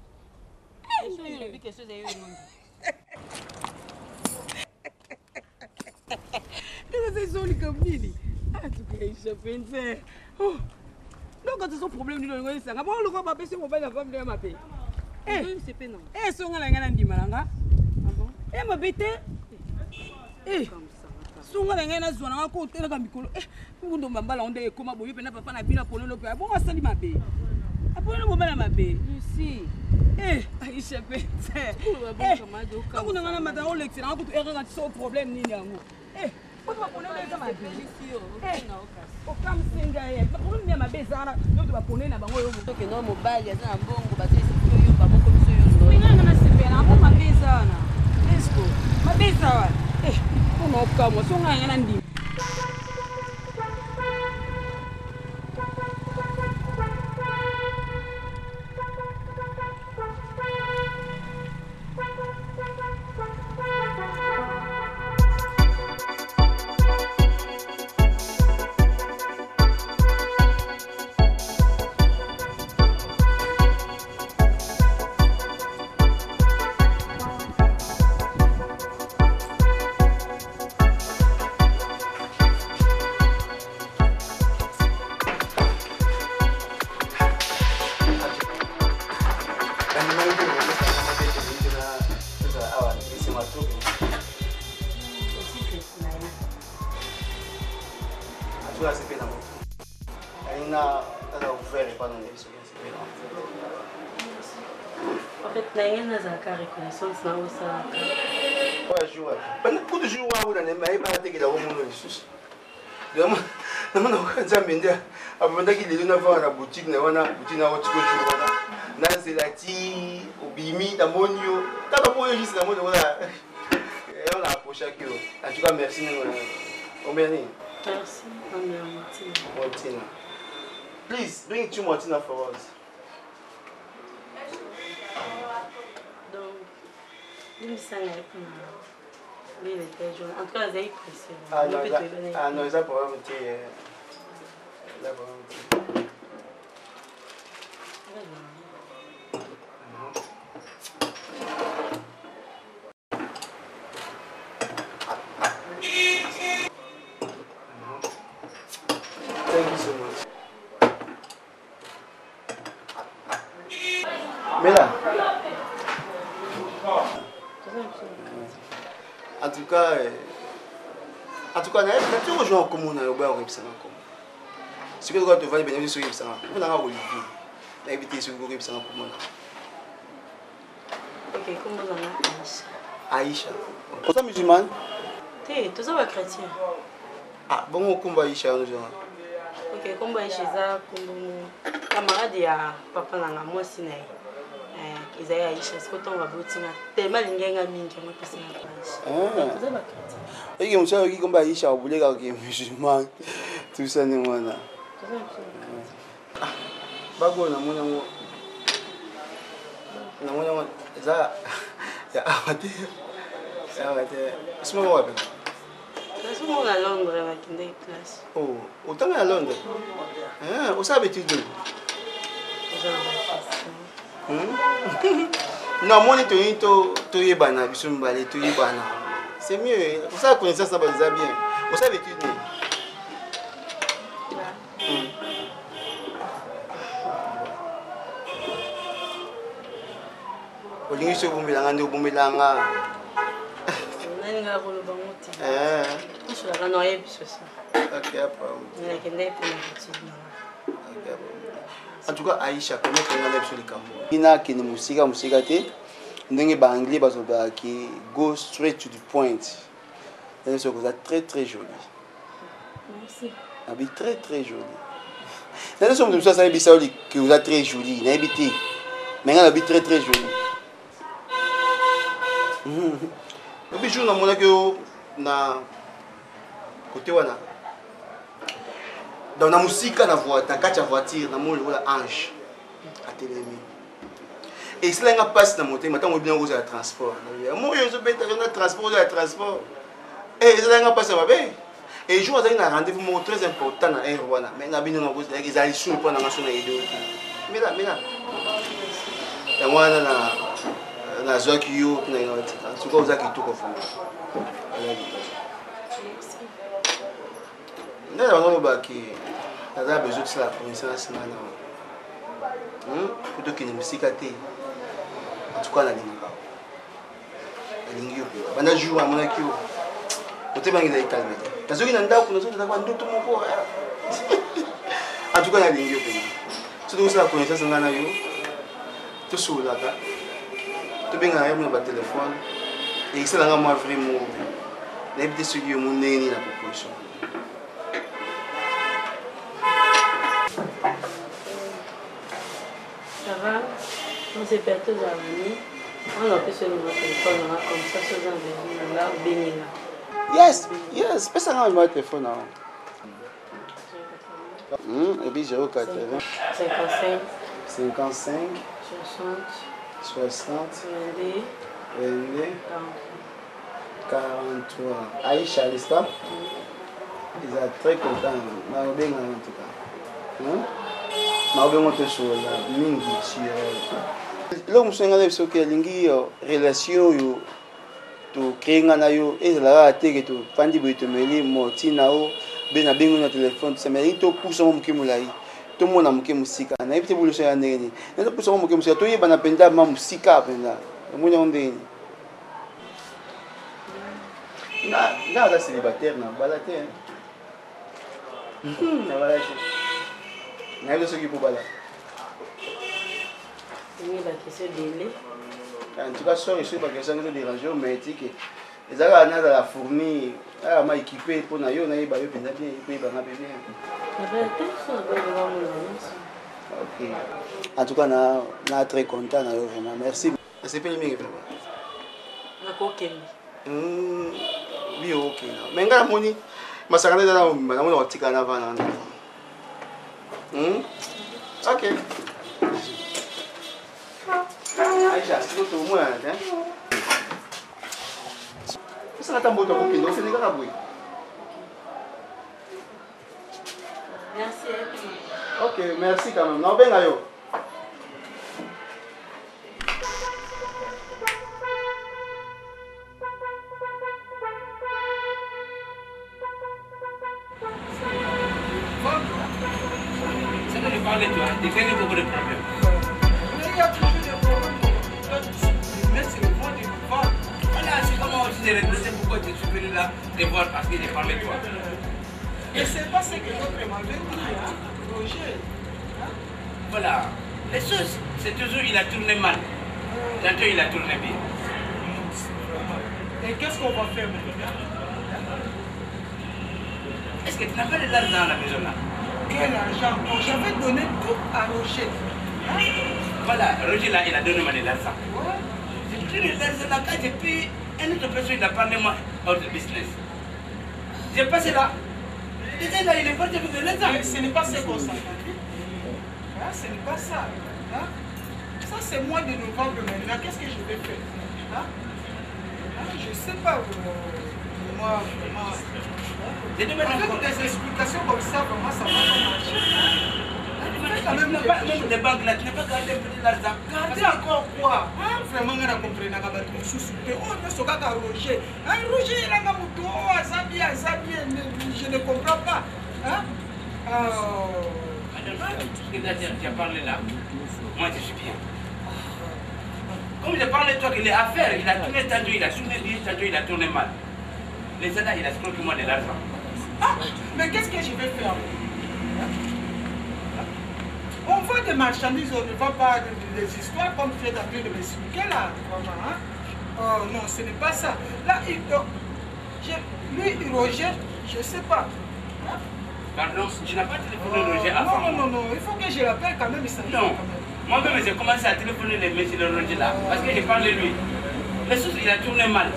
C'est son compagnie. Ah, tu peux échapper. Oh. Donc, quand tu as un problème, tu dois ça. Avant, le roi va passer mon père, va me payer. Eh, c'est pénal. Eh, son gars, il a un dimalanga. Ah bon? Eh, ma bête. Eh, son gars, il a un zone à côté de la Camicolo. Eh, vous ne m'avez pas l'ondé, comment vous pouvez pas faire la pour le père. Bon, ça dit ma bête. Après, le moment, ma bête. Lucie. Eh, échappé. Eh, quand on a un matin, on l'excellent, on a un problème, ni rien. Eh, on va prendre les gamins. Eh, aucun singa. On a ma bezara, nous va prendre la bango. Donc non mobile, il y a un bon bâtiment, c'est pas bon comme ça. Oui, non, c'est bien. On ma bezara. Est-ce que ma bezara? Eh, on a aucun mot. On a rien dit. Reconnaissance na osa. Ouais, je vois. Pendant beaucoup de jours, on a même pas été là au monde de sous. Vraiment, non, non, ça m'aide. Avant qu'il ait donné à la boutique, na wana boutique na autre chose wana. Na zelati, obimi, na monio. T'as pas pour juste la mode voilà. Et on a approché que. En tout cas, merci. Combien ni? Merci, Martina. Please, bring 2 Martina for us. En tout cas, c'est précieux. Ah non, ça pour un petit. Thank you so much. Mela. En tout cas, tu as rejoint comme on a eu au Ripsana. Si tu dois te voir les bénéfices sur Ripsana, on a Olivier. L'invité sur le Ripsana pour moi. Ok, comment on a Aïcha. Tu es musulmane? Tu es chrétien. Ah, bon, comment Aïcha nous avons? Ok, comment Aïcha, comme camarade à papa Nanga, moi aussi. Ils ont Aïcha, c'est quand on va voter. Tellement de gens qui ont passé la Aïcha. Et qui ont dit que Aïcha a voulu que musulman. Tout ça, nous avons. Bago na mwana mo. Na mwana mo. Ça, ya amate. Ya amate. C'est moi wapi? C'est moi à Londres avec une classe. Oh, autant à Londres. Ah, où ça habite tu? Non, moi ni to yebana bisumbale to yebana. C'est mieux. Pour ça connaissance ça va bien. Où ça habite tu? Olingi so bumbelanga ndo bumbelanga. Nani nga ko loba moti. Je la kana yebi sosa. OK, apa. Nina kende pe na petit. En tout cas, Aïcha, comment tu as fait le cambo? Il y a qui musique te. Ndenge ba anglais bazoba qui go straight to the point. C'est ça que très très joli. Merci. Abi très très joli. C'est ça que ça ça bisaoli que vous êtes très joli, na habité. Mais on a très très joli. Le bijou na mona que na côté wana. Dans la musique, dans la voiture, na mona wala ange à télémi. Et si là, on passe dans mon thème, maintenant, on bien aux transport. Moi, je suis transport, transport. Et si là, on passe à ma belle. Et je vois un rendez-vous très important dans Air Rwanda. Mais ils allaient sur le point de la nationalité. Mais là, il y a un zoa qui est en tout cas, vous avez tout confondu. Il y a besoin de la connaissance. Plutôt qu'il y ait une psychiatrie. En tout cas, la ligne. La ligne. On a joué à mon acquis. On a calmé. En tout cas, la ligne. Surtout que la connaissance, on a eu. Tout sur la table. Tout bien à mon téléphone. Et c'est là que moi vraiment. Les petits sujets, mon nez, la proposition. Ça va? On s'est perdu dans l'avenir. On a fait sur notre téléphone, on a comme ça, sur un là, béni là. Yes, pas ça dans mon téléphone. Et puis 080 55 55 60 22 43. Aïcha, n'est-ce pas? Ils sont très contents. Je suis bien en tout cas. Je suis bien sur la ligne sur. L'homme qui est sur la relation, tu crées un ayo et la tête que tu fais des bruits de mêlée, motinao, ben abingo na téléphone, ça mérite tout pour son mouké moulai. Tout le monde a mouké musique. Na épité pour le faire né. Na tout pour son mouké musique. Toi y bana penda ma musique penda. Moi y ondé. Na ça célibataire na balaté. Na balaté. Na y ce qui pour balater. Oui, la question délai. En tout cas, je suis pas question de déranger, mais tu sais les gens qui ont la fournie, ils sont équipés pour nous, ils sont bien, ils sont bien. Ok. En tout cas, on est très content, vraiment. Merci. C'est pas le même vraiment. Ok. Oui, ok. Mais quand on est, je suis allé dans le petit carnaval. Ok. Aïcha, c'est tout au moins, hein? C'est un tambour de copine, donc c'est des gars. Merci. Ok, merci quand même. Non, ben ayo. C'est que je parlais de toi, tu fais beaucoup de problèmes. C'est pourquoi je suis venu là te voir parce que j'ai parlé de toi. Et c'est pas ce que l'autre m'avait dit, Roger. Voilà. Les choses, c'est toujours il a tourné mal. Tantôt il a tourné bien. Et qu'est-ce qu'on va faire maintenant? Est-ce que tu n'as pas de l'argent à la maison là? Quel argent? J'avais donné tout à Roger. Voilà, Roger là, il a donné moi de l'argent. J'ai pris de l'argent là quand j'ai pris. Une autre personne a parlé moi out de business. J'ai passé là. Déjà là, il est parti avec de l'argent. Ce n'est pas ce qu'on s'entend. Ce n'est pas ça. Ça, c'est mois de novembre maintenant. Qu'est-ce que je vais faire? Je ne sais pas. Moi, vraiment. Avec des explications comme ça, vraiment, ça va pas marcher. Même des banques là, tu n'as pas gardé un peu de l'argent. Garder encore quoi? Vraiment, on a compris. On a compris. On a Roger. Roger, il a Azabi, je ne comprends pas. Tu as parlé là. Moi, je suis bien. Comme j'ai parlé de toi, qu'il est à faire, il a tourné tantôt, il a tourné bien, tantôt, il a tourné mal. Les gens là, il a scroqué moi de l'argent. Mais qu'est-ce que je vais faire? On vend des marchandises, on ne vend pas des histoires comme tu es en train de m'expliquer là. Oh non, ce n'est pas ça. Là, lui, Roger, je ne sais pas. Pardon, tu n'as pas téléphoné Roger avant? Non, il faut que je l'appelle quand même. Non, moi-même j'ai commencé à téléphoner les messieurs de Roger là, parce que j'ai parlé de lui. Les choses, il a tourné mal.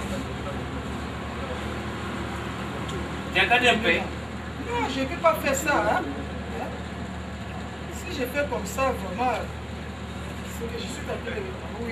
Tu as regardé un peu? Non, je ne peux pas faire ça. Si je fais comme ça, vraiment, je suis tapé. Oui.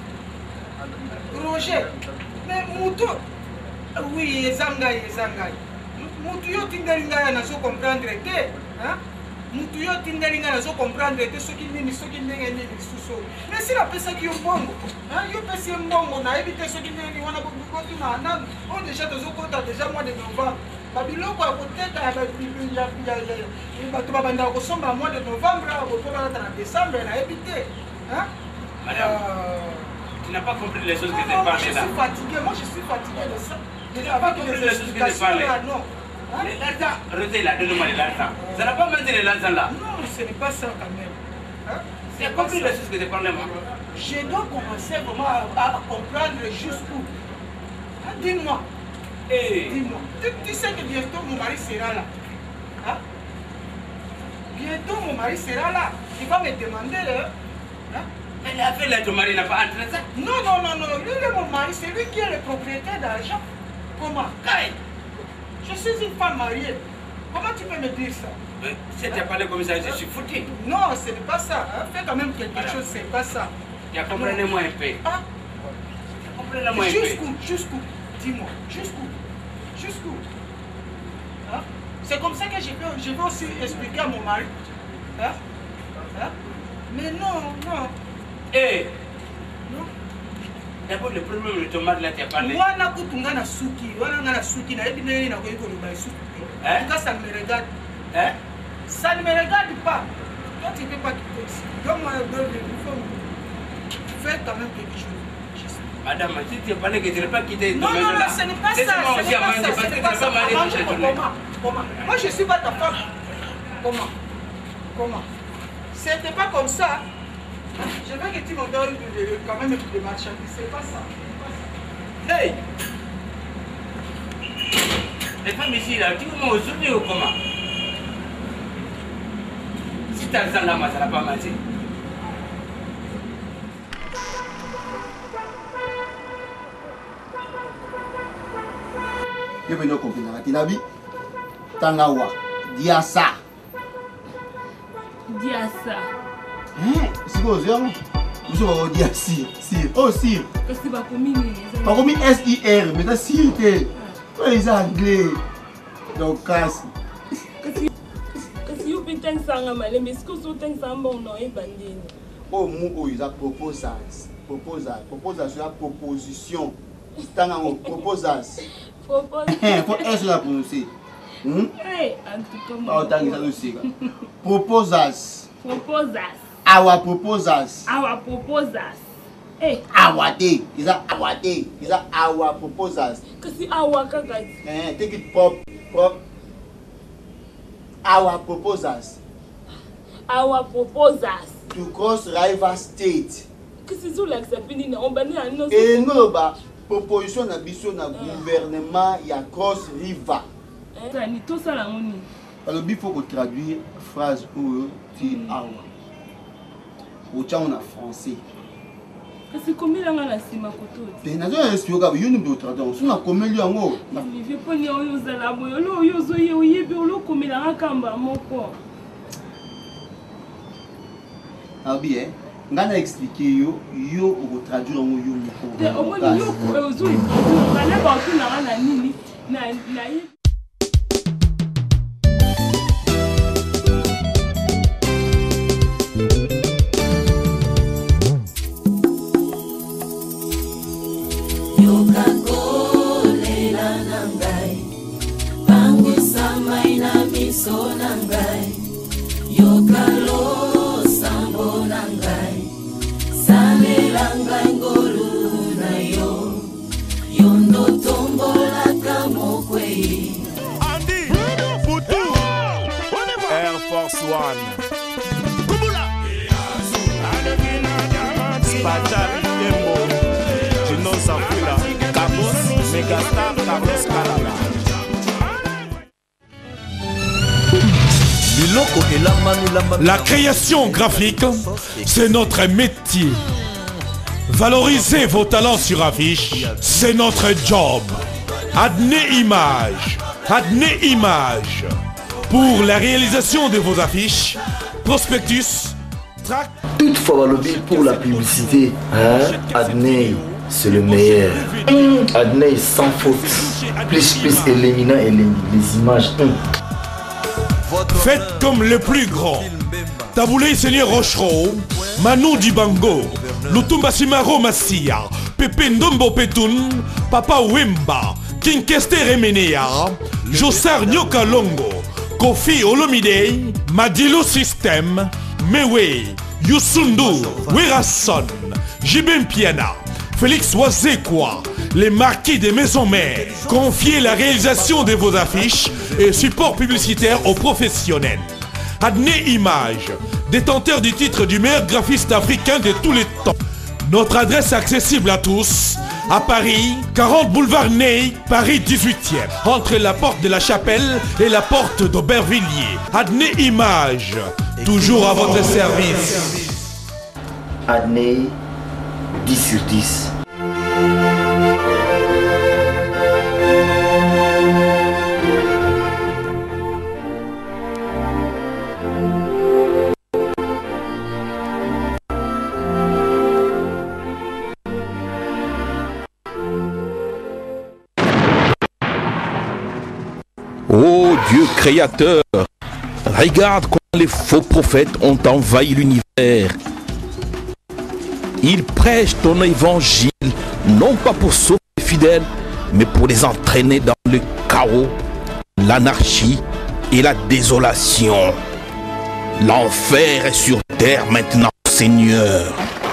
Roger, mais Moutou, oui, Zangai. Moutou, yo tingalinga na so comprendre te, hein? Moutou yo tingalinga na so comprendre te soki nini suso. Mais si la pesa ki yo bongo, hein? Yo pesi mbongo na ebite soki nini wana bokoki na nan. On déjà tozo kota déjà mois de novembre. Babiloko akoteka ya bato babanda kosomba mois de novembre akotola na décembre na ebite, hein? Madame, tu n'as pas compris les choses que tu parles là. Je suis fatigué, moi je suis fatigué de ça. Tu n'as pas compris les choses que tu parles là. Non. L'argent, arrêtez là, donne-moi de l'argent. Ça n'a pas maintenu l'argent là. Non, ce n'est pas ça quand même. Hein? Tu as compris les choses que tu parles moi. Je dois commencer vraiment à comprendre jusqu'où. Hein? Dis-moi. Hey. Dis-moi. Tu sais que bientôt mon mari sera là. Hein? Bientôt mon mari sera là. Il va me demander là. Hein? Mais l'affaire là, ton mari n'a pas entré ça? Non. Lui, il est mon mari, c'est lui qui est le propriétaire d'argent. Comment? Kai. Je suis une femme mariée. Comment tu peux me dire ça? Si tu as parlé comme ça, je suis foutu. Non, ce n'est pas ça. Hein? Fais quand même quelque chose, c'est pas ça. Comprenez-moi un peu. Hein? Comprenez-moi un peu. Jusqu'où? Dis-moi, jusqu'où? Hein? C'est comme ça que je vais aussi expliquer à mon mari. Hein? Mais non. Eh! Non. D'abord, le problème de tomate là, tu as parlé. Wana kutunga na suki, na ebine na koyiko le baïsou. En tout cas, ça ne me regarde. Hein? Ça ne me regarde pas. Toi, tu ne peux pas quitter ici. Donne-moi un peu de fais quand même quelque chose. Madame, si tu as parlé que tu n'as pas quitté non, ce n'est pas ça. Comment? Moi, je ne suis pas ta femme. Comment? C'était pas comme ça. Je veux que tu me donnes quand même des marchandises. C'est pas ça. Hey! Les femmes ici, là, tu m'as aujourd'hui ou comment? Si tu as ça là, ça n'a pas marché. Je vais nous comprendre. Tinabi, Tangawa, Diasa. Diasa. C'est quoi, vous avez dit Sir. Oh, Sir. Qu'est-ce que tu vas communiquer? Pas comme S-I-R, mais c'est Sir. Les anglais. Donc, casse. Qu'est-ce que tu as fait? Mais est-ce que tu as fait un bon nom? Oh, moi, ils ont proposé. Proposé sur la proposition. Tangawa, proposas. Faut S la prononcer. Oh, t'as aussi. Proposas. Our proposals. Awade. Is that awade? Is that our proposals? Kasi awa kaka. Take it pop. Our proposals. To cross rival state. Kasi zula ksapini na ombani na no. Non ba proposition na biso na gouvernement ya cross river. Ni tout ça la ngoni. Alors il faut que traduire phrase ou ti awa. Ou tcha en français. Kasi komela nga na sima koto. Pe na zo expliquer ka yo ni do traduire. So na komeli yango. Ni poni oyo zala boyo lo oyo zo ye oyebi lo komela nga kamba moko. Abi ngana expliquer yo au traduire yango yo moko. Te omoni yo ozo kana ba kuna na nini na Air Force One. Spatali Tembo, Gino Zampula, Cabos, Megastar, Carlos Calala. La création graphique, c'est notre métier. Valoriser vos talents sur affiche, c'est notre job. Adnez Image. Pour la réalisation de vos affiches, prospectus, Toute fois lobby pour la publicité. Hein? Adney, c'est le meilleur. Adney sans faute. Plus éliminant et les images. Faites comme le plus grand. Taboulé Seigneur Rochereau, Manu Dibango, Lutumba Simaro Massia, Pepe Ndombo Petun, Papa Wemba, King Kester Remenea, Josar Nyoka Longo, Kofi Olomide, Madilo System, Mewe, Yusundu, Werason, Jibem Piana, Félix Wazekwa, les marquis des maisons mères. Confiez la réalisation de vos affiches et supports publicitaires aux professionnels. Adney Images, détenteur du titre du meilleur graphiste africain de tous les temps. Notre adresse accessible à tous, à Paris, 40 boulevard Ney, Paris 18e, entre la porte de la Chapelle et la porte d'Aubervilliers. Adney Images, toujours à votre service. Adney, 10 sur 10. Ô Dieu créateur, regarde comment les faux prophètes ont envahi l'univers. Ils prêchent ton évangile, non pas pour sauver les fidèles, mais pour les entraîner dans le chaos, l'anarchie et la désolation. L'enfer est sur terre maintenant, Seigneur.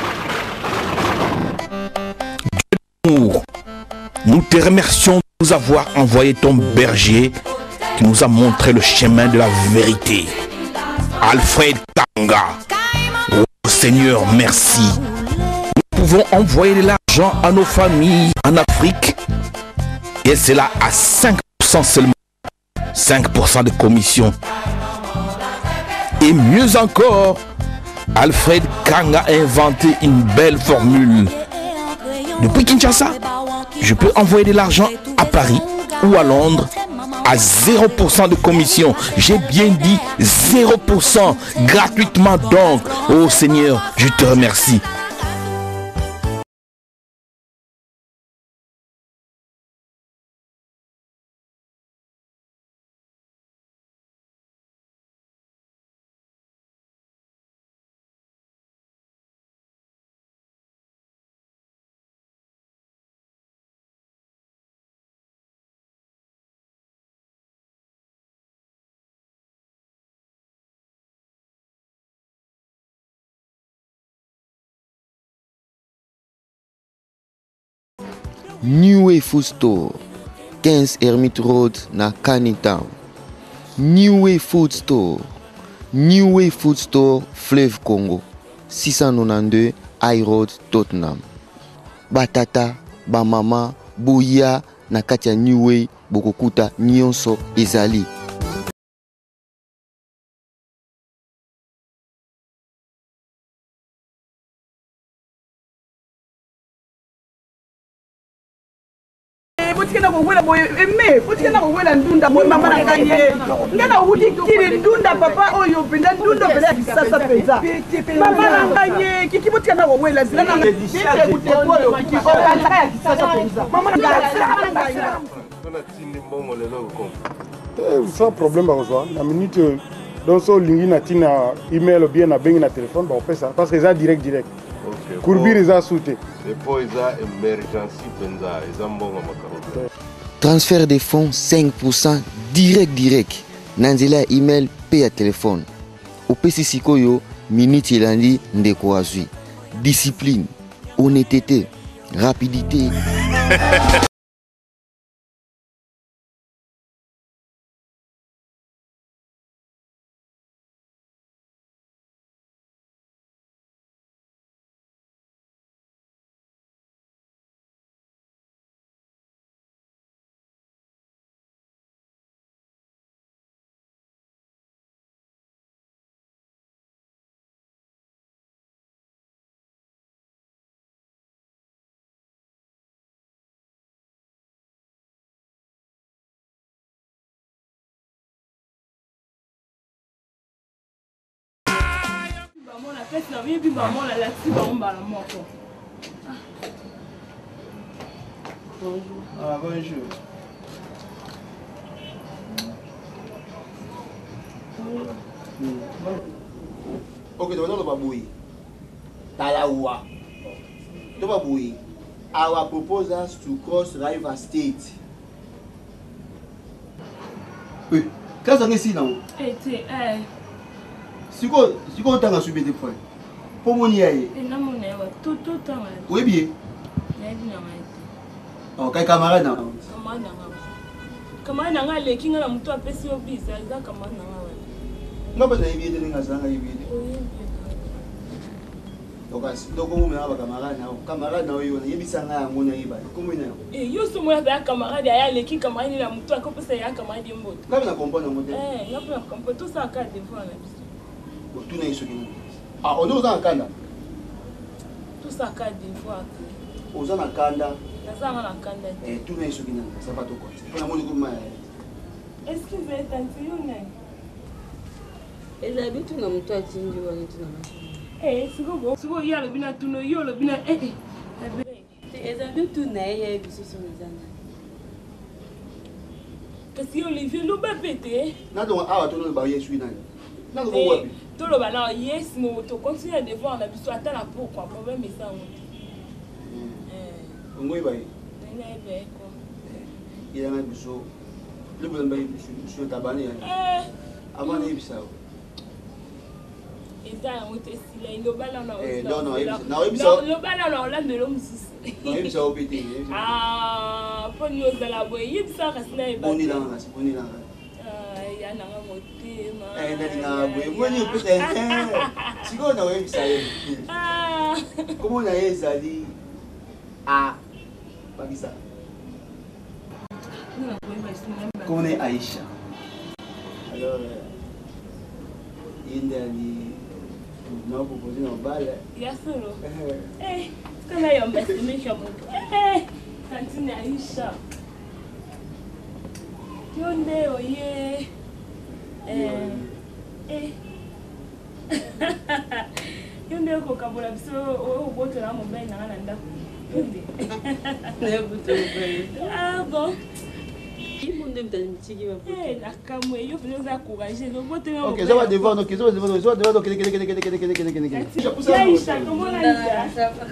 Dieu d'amour, nous te remercions de nous avoir envoyé ton berger qui nous a montré le chemin de la vérité. Alfred Kanga. Oh Seigneur, merci. Nous pouvons envoyer de l'argent à nos familles en Afrique. Et c'est là à 5% seulement. 5% de commission. Et mieux encore, Alfred Kanga a inventé une belle formule. Depuis Kinshasa, je peux envoyer de l'argent à Paris ou à Londres à 0% de commission. J'ai bien dit 0%, gratuitement donc. Oh Seigneur, je te remercie. New Way Food Store, 15 Hermit Road na Canitown. New Way Food Store, New Way Food Store, Fleuve Congo, 692 High Road, Tottenham. Batata, bamama, bouya na katia New Way, bokokuta nyonso ezali. Botikena kowela boye eme botikena kowela ndunda boye mama na kanye ngana ulikiri ndunda papa oyo penda ndunda penda kisasa peza mama na kanye kiki botikena kowela zila na ndinde kutekoyo kiki okataka ya kisasa peza mama na kanye sans problème à rejoindre la minute donc so lingi na tina email bien na bengi na téléphone ba opesa parce que ça direct courbir eza soute Transfert des fonds 5% direct. Nanzela email paye à téléphone. Au PC Sikoyo, minute elandi ndeko azui. Discipline, honnêteté, rapidité. Maman, la fête, la vie, maman, la latie, maman, la mort. Bonjour. Ah, bonjour. Ok, tu vas pas bouillir. T'as la oua. Tu vas bouillir. I propose us to cross River State. Oui. Quand ça est ici, non? Eh, Si on t'a subi des points. Pour mon yé. non, mon tout temps. Oui, bien. Oh, quel camarade, non? Camarade, non, les qui ont un peu apprécié au bis, c'est ça, camarade, non. Non, mais il y a des gens qui ont été. Donc, on a un camarade, il y a un camarade. Et yo so mo ya camarade ya leki camarade la mutu akopo sa ya camarade mboto. Là on comprend le modèle. Na comprend tout ça ka devant la biso. Bon tout n'est ici. Ah on est aux Kanda. Tout ça ka devant. Aux Kanda. Na ça na Kanda. Tout n'est ici ça va tout quoi. On a mon comment. Est-ce que vous êtes anti ou non? Et la bitu na mutu atindi wa mutu na machine. Siko ya lo bina tuno yo lo bina Ezali tout naye biso so mizana. Kasi Olivier lo ba pété. Na donc awa to no ba yesu na. Na ko wapi. To lo ba na yes mo to continue de voir na biso ata na pourquoi problème est ça. Ngoi ba yi. Na ebe ko. Il a biso. Le bon ba yi biso tabane ya. Amana yi bisa. Non, ah, pour nous de la boue, il ça reste là. Boni là. Il y a un moté. Comment on a ezali à Bagisa? Comment est Aïcha? Alors, il y a non, vous posez un bal. Il y a solo. Eh, quand il y a un bête, mais je eh, Tantine Aïcha. Yonde, oye. Yonde, kokabola biso, o boto na mobile na nanda. Yonde. Ne boto mobile. Ah bon. Qui monde me donne tiki ma boto. Eh, la kamwe, yo vous encourager, le boto na mobile. OK, ça va devant, donc ça va devant, donc Aïcha, comment on a dit ça?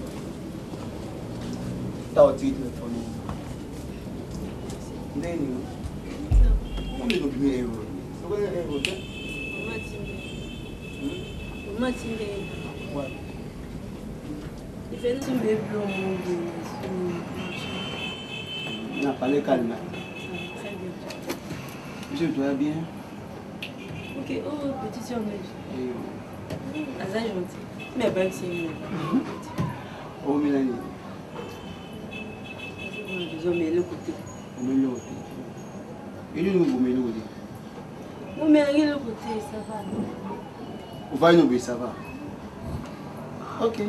T'as tiré le téléphone. Neni. On est dans le héros. On est héros. Maman Timbe. Ouais. Il fait Timbe blanc. On a parlé calme. Très bien. Monsieur, tu vas bien? Ok, oh, petite sœur neige. Aza gentil. Mais pas si. Oh, Mélanie. Ils ont mis le côté. On met le côté. Et nous, on met le côté. Non, mais le côté, ça va. On va y nous, ça va. Ok.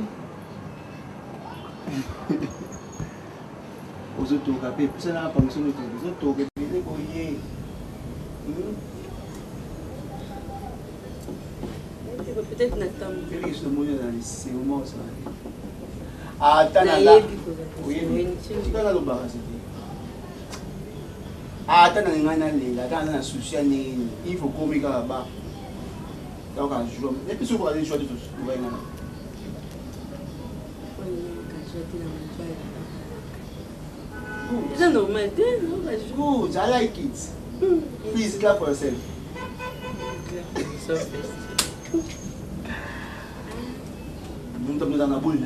Aux autres, on va payer. Puis ça n'a pas besoin de tout. Les autres, on va payer les courriers. Peut-être Nathan. Il y a moyen d'aller, c'est au moment où ça va. Ah, t'as là. Oui, tu as là le bar. Ah, t'as là le souci, il faut qu'on mette là-bas. Donc, je joue. Et puis, souvent, les choix de tous. C'est normal. Good, I like it. Please clap for yourself. Nous sommes dans la boule.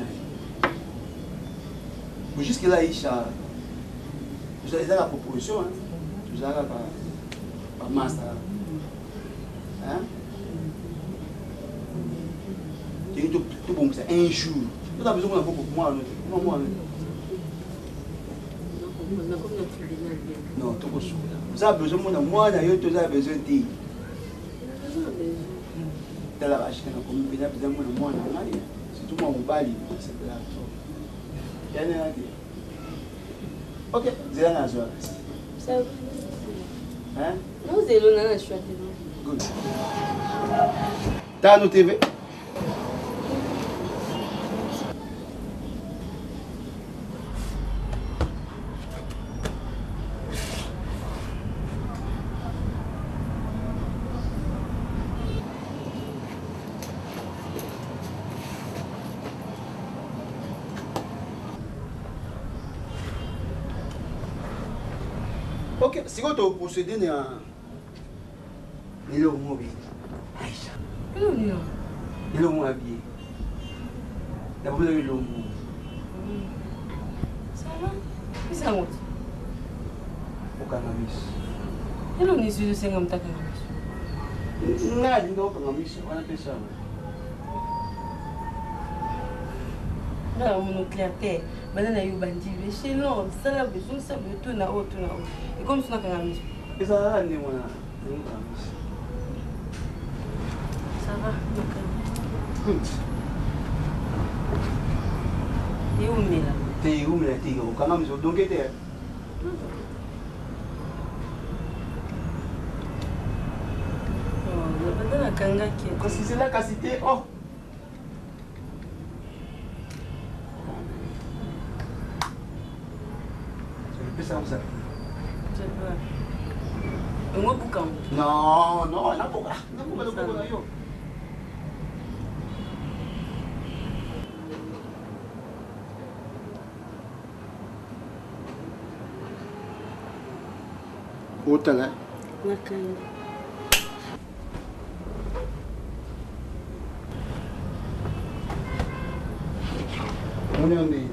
Jusque-là, Aïcha, vous avez la proposition. Vous avez la master. Hein? C'est tout bon, c'est un jour. Vous avez besoin de beaucoup pour moi. Non, tout bon. Vous avez besoin de moi, vous avez besoin de dire. Vous avez besoin de moi. C'est tout le monde parle. Ok, c'est la joie. Ça va. Hein? Non, c'est le nana, je suis à TV. Good. T'as nos TV? Ok, si vous procédez à le mot Aïcha. Le mot habillé. La vous avez le mot. Ça va? Qu'est-ce que ça monte? Au cannabis. Et l'on est sur le 50 cannabis. Non, non, cannabis, on appelle ça. Non, mon clarté. Maintenant, il y a eu bandit. Mais chez nous, ça l'a besoin, ça veut tout na haut, tout na haut. Et comme ça, cannabis. Et ça va, on ça va, t'es où, Mila? T'es où, Mila? T'es où? Quand même, donc, t'es. Oh, la kanga qui est. Quand c'est là, quand c'était. Oh! C'est ça, ça. Je peux. Un mot boucan. Non, non, n'a pas. Autant, hein? La kanga. On est en ligne.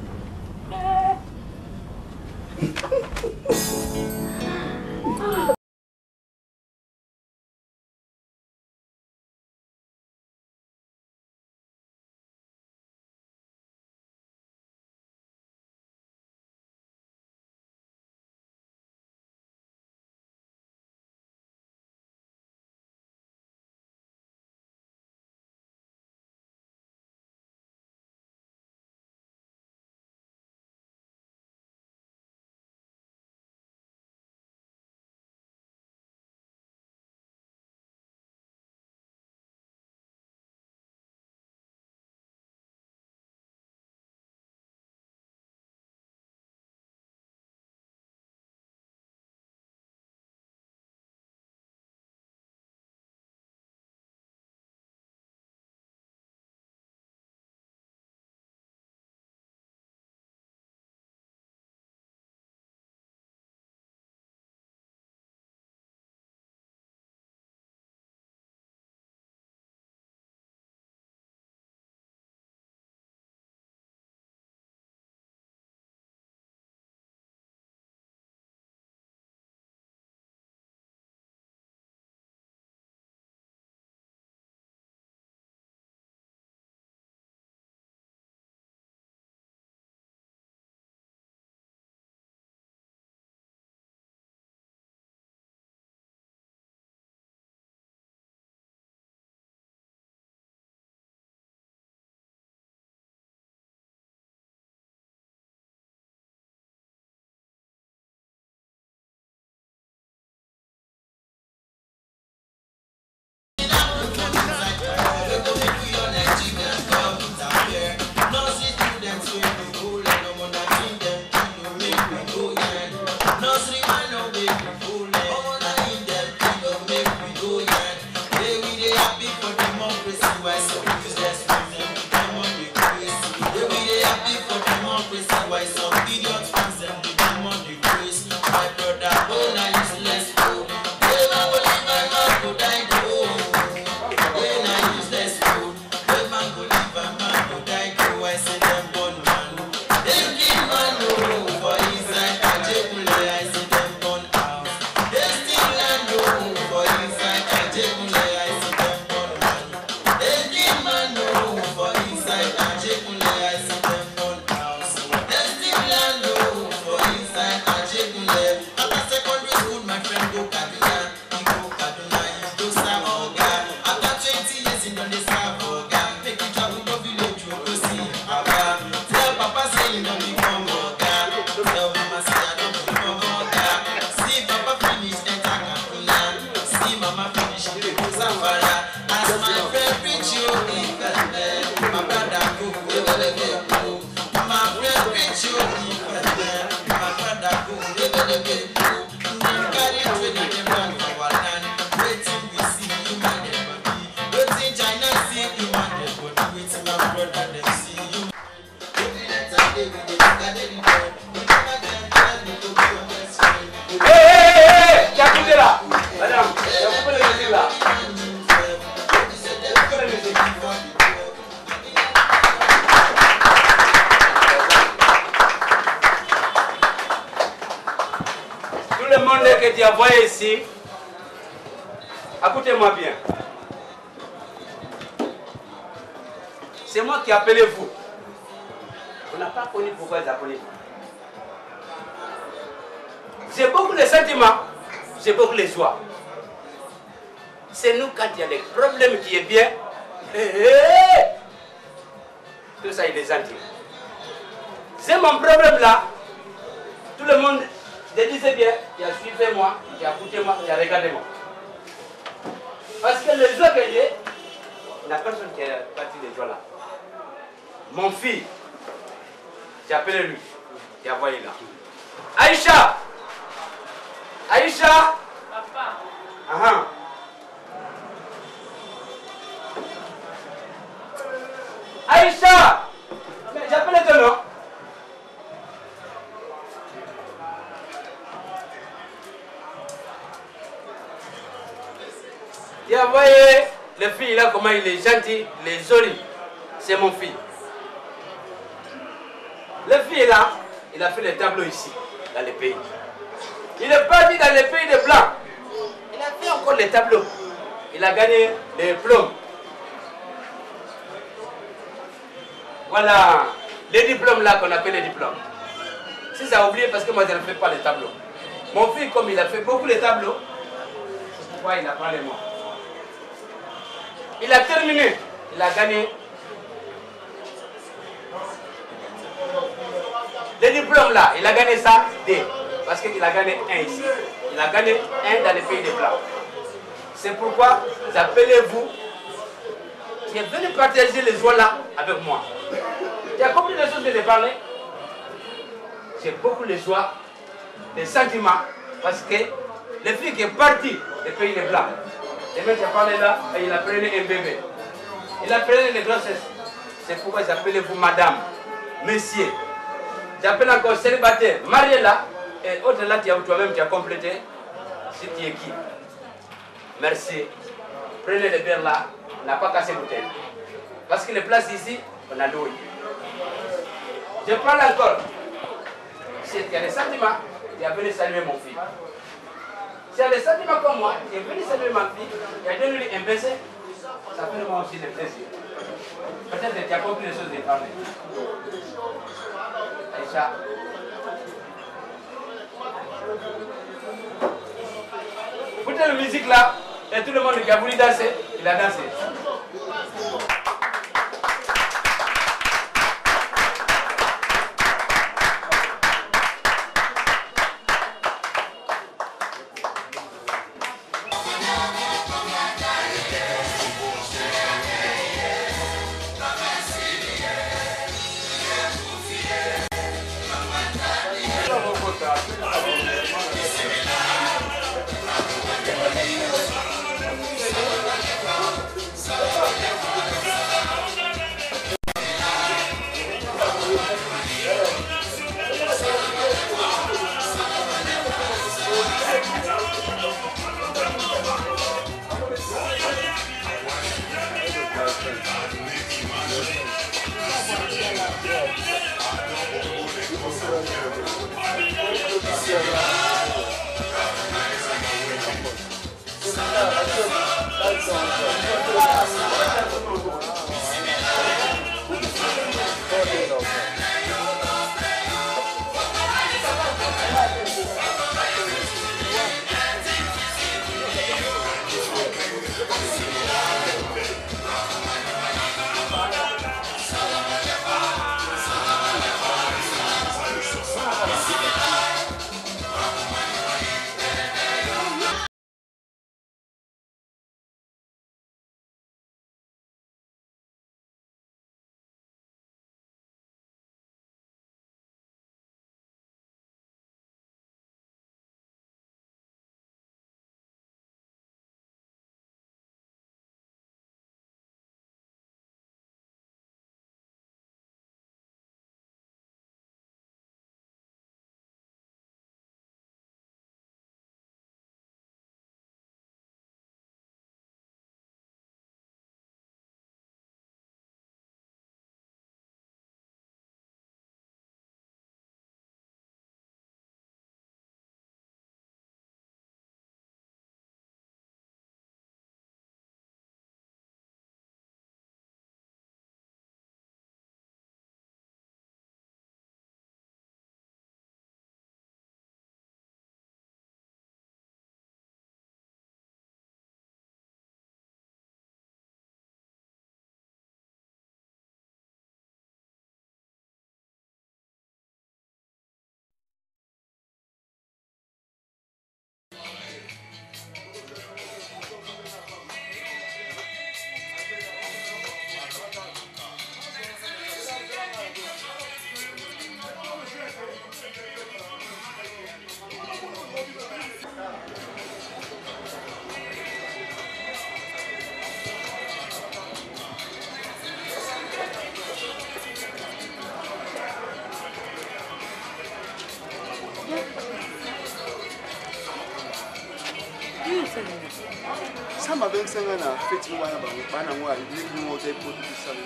monde que tu as envoyé ici, écoutez-moi bien. C'est moi qui ai appelé vous. On n'a pas connu pourquoi ils appellent vous. J'ai beaucoup de sentiments, j'ai beaucoup de joie. C'est nous quand il y a des problèmes qui est bien. Tout ça, il est gentil. C'est mon problème là. Tout le monde, je disais bien, il a suivi moi, il a écouté moi, il a regardé moi. Parce que le joie que j'ai, la personne qui est partie de joie là. Mon fils, j'ai appelé lui, il a envoyé là. Aïcha! Aïcha! Papa! Aïcha! J'ai appelé ton nom. Il a envoyé le fils là, comment il est gentil, il est joli. C'est mon fils. Le fils là, il a fait les tableaux ici, dans les pays. Il est parti dans les pays de blancs. Il a fait encore les tableaux. Il a gagné les diplômes. Voilà, les diplômes là qu'on appelle les diplômes. Si ça a oublié parce que moi je ne fais pas les tableaux. Mon fils, comme il a fait beaucoup de tableaux, c'est pourquoi il a parlé moi. Il a terminé, il a gagné. Les diplômes là, il a gagné ça, D. Parce qu'il a gagné un ici. Il a gagné un dans les pays des blancs. C'est pourquoi j'appelez-vous qui est venu partager les joies là avec moi. Tu as compris les choses que j'ai parlé? J'ai beaucoup de joie, des sentiments, parce que le fils qui est parti des pays des blancs, et même qui a parlé là, et il a pris un bébé. Il a pris les grossesses. C'est pourquoi j'appelle-vous madame, monsieur. J'appelle encore célibataire, marié là, et autre là, toi-même tu as complété, si tu es qui. Merci. Prenez le verre là, on n'a pas cassé bouteille. Parce que les places ici, on a loué. Je parle encore. Si tu as des sentiments, tu es venu saluer mon fils. Si tu as des sentiments comme moi, tu es venu saluer ma fille, tu as donné lui un baiser, ça fait moi aussi le plaisir. Peut-être que tu as compris les choses de parler. Aïcha. Écoutez la musique là, et tout le monde qui a voulu danser, il a dansé. Samba bengisanga na feti mwana bana ngwa ndi mo te pour tout ça.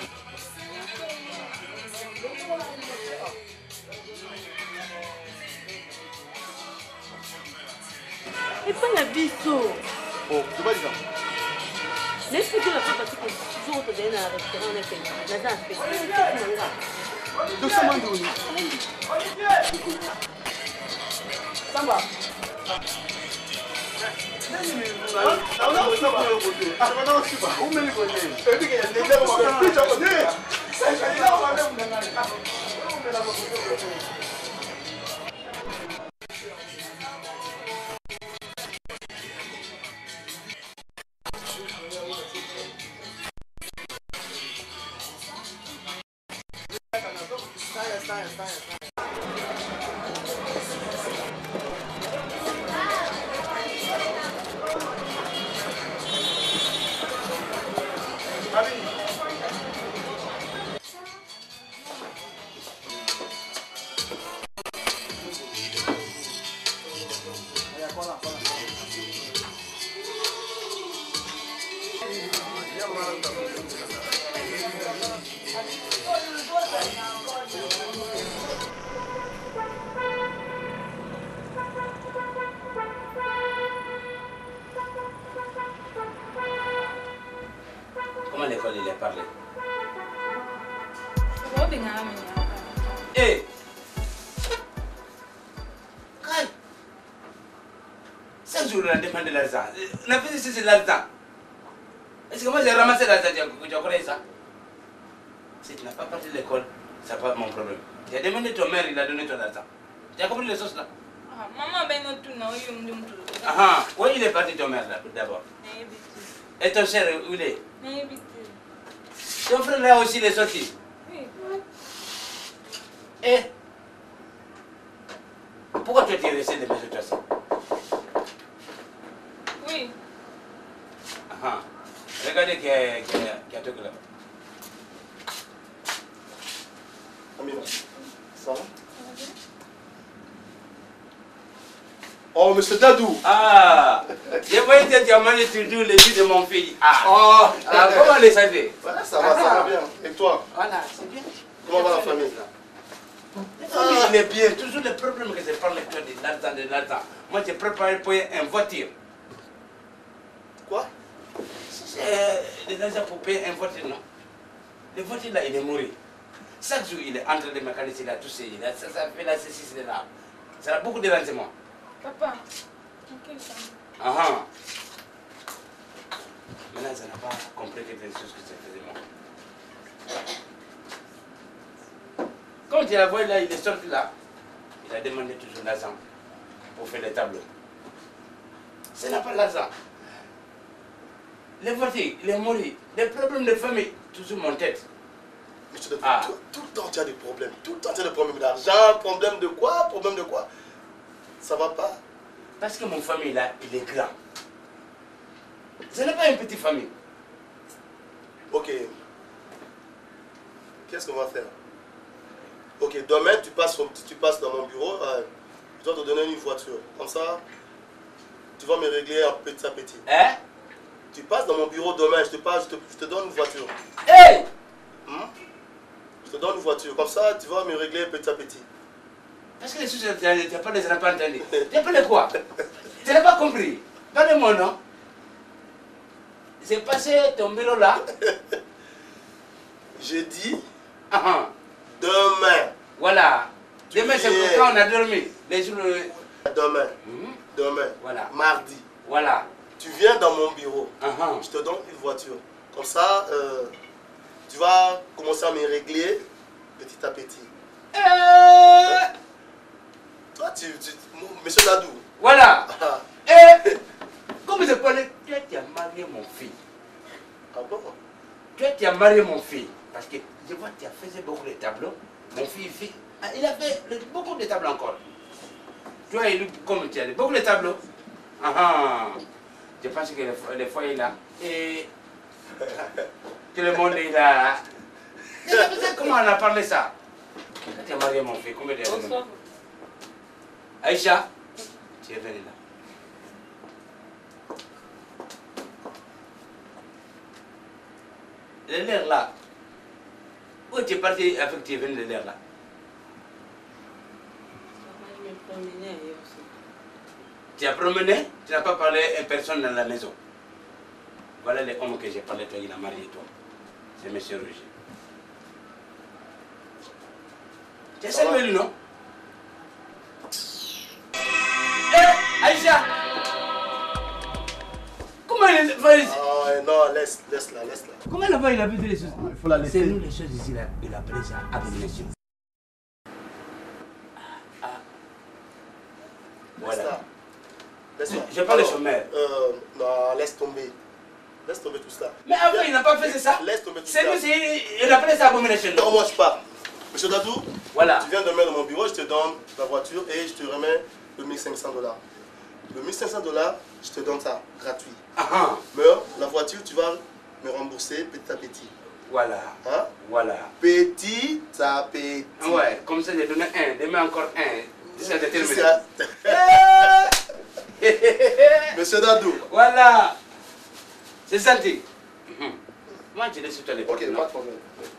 Et pas la biso. Oh, tu vas dire. Laisse-moi la fois parce que toujours te donner un restaurant on est fait. Là ça fait. Donc ça m'a donné. Samba. Comment l'école il a parlé? Eh! Calme! 5 jours, on a demandé l'argent. On a fait c'est l'argent. Est-ce que moi j'ai ramassé l'argent? Tu connais ça? Si tu n'as pas parti de l'école, c'est pas mon problème. Tu as demandé ton mère, il a donné ton argent. Tu as compris les choses là? Maman, ben non, tout, non, Ah, où il est parti ton mère là d'abord? Et ton cher, où il est? Ton frère là aussi, il est sorti? Oui. Eh? Pourquoi tu es resté de mes situations? Oui. Ah, regardez qui a tout là. Amina, ça va? Oh, monsieur Dadou! Ah! Je voyais que tu as mangé toujours les yeux de mon fils. Ah! Oh! Ah, comment les savez? Voilà, ça va bien. Et toi? Voilà, c'est bien. Comment va la famille? La famille, il est bien. Toujours les problèmes que je parle avec toi de l'argent. Moi, j'ai préparé pour une voiture. Quoi? C'est des argent pour payer une voiture, non? La voiture là, il est mort. Chaque jour, il est entre les mécanismes, il a touché. Ça fait la ceci, c'est là. Ça a beaucoup de renseignements. Papa, en quelle chambre? Ah ah. Maintenant, ça n'a pas compris quelque chose que ça faisait moi. Quand tu la vois là, il est sorti là. Il a demandé toujours l'argent pour faire les tableaux. Ce n'est pas l'argent. Les voitures, les moris, les problèmes de famille, toujours mon tête. Monsieur Dadou, tout le temps tu as des problèmes. Tout le temps tu as des problèmes d'argent, problème de quoi? Problème de quoi? Ça va pas? Parce que mon famille là, il est grand. Ce n'est pas une petite famille. Ok. Qu'est-ce qu'on va faire? Ok, demain tu passes dans mon bureau, je dois te donner une voiture. Comme ça, tu vas me régler un petit à petit. Hein? Tu passes dans mon bureau demain, je te donne une voiture. Hey! Je te donne une voiture. Comme ça, tu vas me régler petit à petit. Parce que les choses, tu n'as pas entendu. Tu n'as pas le quoi? Tu n'as pas compris. Parlez-moi, non? J'ai passé ton bureau là. J'ai dit demain. Voilà. Demain, c'est quand on a dormi. Les jours... Demain. Demain. Voilà. Mardi. Voilà. Tu viens dans mon bureau. Je te donne une voiture. Comme ça, tu vas commencer à me régler petit à petit. Toi, monsieur Dadou. Voilà. Et comme je parlais, toi, tu as marié mon fils. Ah bon? Toi, tu as marié mon fils. Parce que je vois que tu as fait beaucoup de tableaux. Mon fils, il a fait beaucoup de tableaux encore. Toi, comme tu as beaucoup de tableaux. Je pense que les foyers là. Et tout le monde est là. Comment on a parlé ça? Quand tu as marié mon fils, combien d'années? Bonsoir. Aïcha, tu es venue là. l'air là. Où tu es parti avec tes veines de l'air là? Je me promenais ailleurs aussi. Tu as promené, tu n'as pas parlé à personne dans la maison. Voilà les hommes que j'ai parlé, toi, il a marié toi. C'est M. Roger. Tu as salué lui, non? Eh, Aïcha! Comment elle va ici? Non, laisse-la. Comment elle va, il a vu les choses? Il faut la laisser. C'est nous les choses ici, là. Il a appelé ça abomination. Voilà. Laisse-la. Je parle au chômeur. Non, laisse tomber. Laisse tomber tout ça. Mais avant, il n'a pas fait ça. Laisse tomber tout ça. C'est nous, il a appelé ça abomination. Non, moi je pars. Monsieur Dadou, voilà. Tu viens de mettre dans mon bureau, je te donne la voiture et je te remets le $1500. Le $1500, je te donne ça, gratuit. Mais la voiture, tu vas me rembourser petit à petit. Voilà. Hein? Voilà. Petit à petit. Ouais, comme ça, j'ai donné un, demain encore un. Jusqu'à déterminer. Monsieur Dadou. Voilà. C'est senti. Moi, je laisse toi les Ok, pas de problème.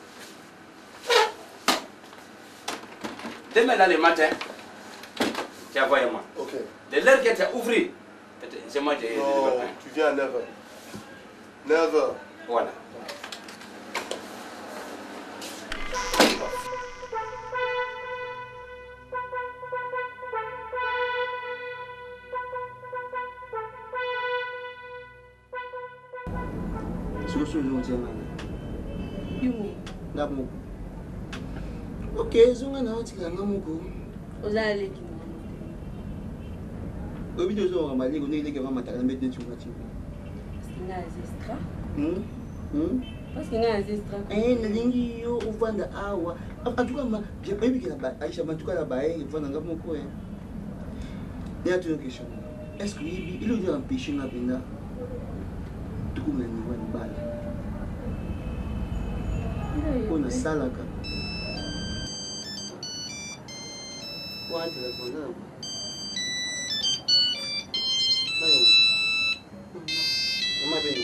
Demain, là, le matin, tu as envoyé moi. Ok. De l'heure que tu as ouvert, c'est moi qui ai. Non, tu viens à 9h. 9h. Voilà. Ok, zonga na otika ngamuko. Ozale ki. Obi dozo nga mali ko ne leke mama takala metne tshunga tshunga. Singa zestra. Parce que nga zestra. Nalingi yo uvanda awa. Atuka ma bien baby ki na ba Aisha matuka la ba uvanda ngamuko eh. Il y a une question. Est-ce qu'il est empêché de venir tout comme le niveau de balle? On a ça là. On a un téléphone. Maman, allô?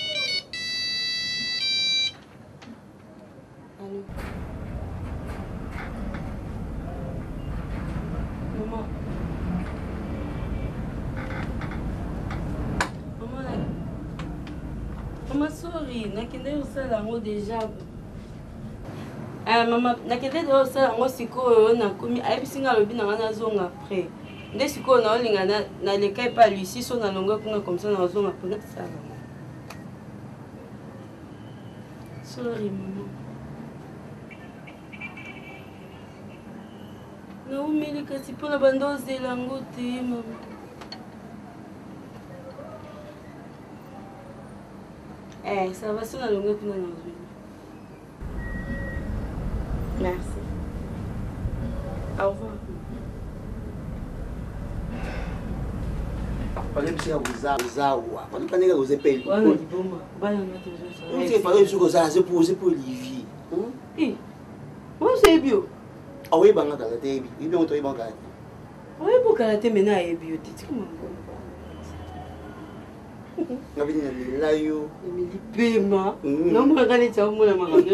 Maman. Maman, sorry, nakende osala yango déjà. Maman, nakende osala yango sikoyo nakomi ayebisi nga alobi nanga nazonga après. Nde sikoyo naolinga naleka epa Lucie so nalonga kunga comme ça nazonga mpona sala. Sorry, maman. Naumeli kasi mpona bando ozela yango te, maman. Ça va, ça, on a merci. Au revoir. Pale msi ya uzawa. Pale kanega uze pay. Wana diboma. Bana na tozo ça. On pale msi ko za c'est pour Olivier. Eh. Moi c'est bio. Ah oui banga kala te bi. Ibi on to ibanga. Oui pour kala te mena e bio te comment. Ngabini na layo. Emili pema. Non moi kali tsa mo na manga.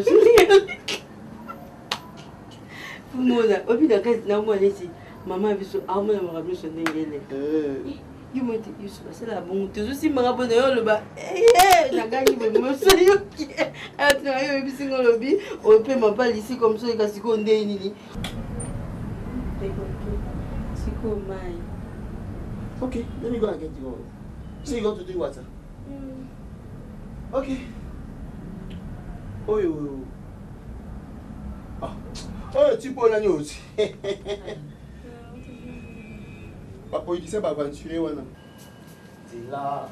Mona, obi da kasi na mo lesi. Maman biso amo na manga biso ndengele. You me you c'est la bonne. Tu aussi manga bonne yo le ba. Na gani mo so yo ki. Atra yo biso ngolobi. O pe ma pas ici comme ça kasi ko ndé nini. Siko mai. Okay, let me go and get you. So you got to do what? Okay. Oh yo. Oh, tu peux l'année aussi. Papa, il s'est aventuré, voilà. C'est là.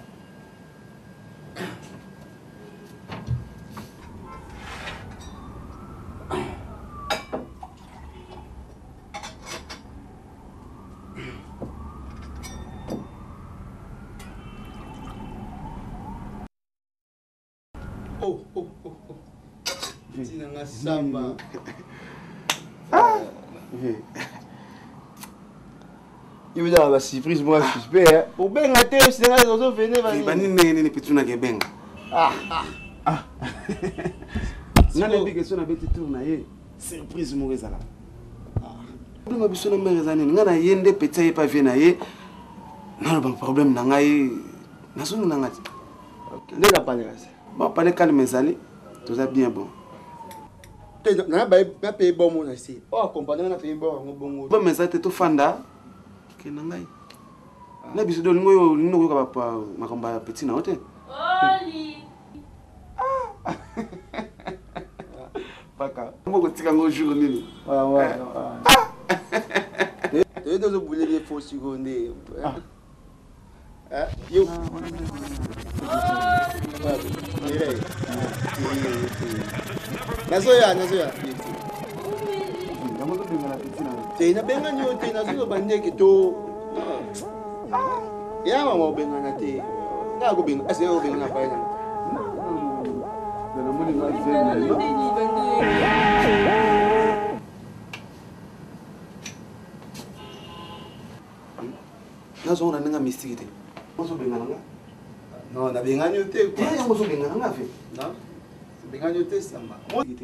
Oh. C'est un samba. Il me donne la surprise, moi je suis super. Au ben, la terre, c'est un venez, vas-y. Nana bige sona beti tourna ye. Surprise mo rezala. Problème biso na mère ezani ngana yende petit pas vient ye. Non pas problème na ngai. Na sonu na ngati. OK. Ndeka pale kasi. Bon pale calme ezali. Tout ça bien bon. Na ba paye bon mon ici. Oh accompagner na paye bon bon. Bon mais ça te to fanda. Ke na ngai. Na biso do ngoyo nino ko papa makamba petit na hotel. Oli. Paka. Mo tika ngo jour nini. Ouais. Tu dois oublier les faux secondes. Yo. Nazoya. Tena benga nyote nazo bande kito. Ya mama benga na te. Na go benga, ase go benga na pa na. Na muli na zeni. Nazo na ninga mystique. Mozo benga nga. Non, na benga nyote. Ya mozo benga nga fe. Non. Benga nyote samba.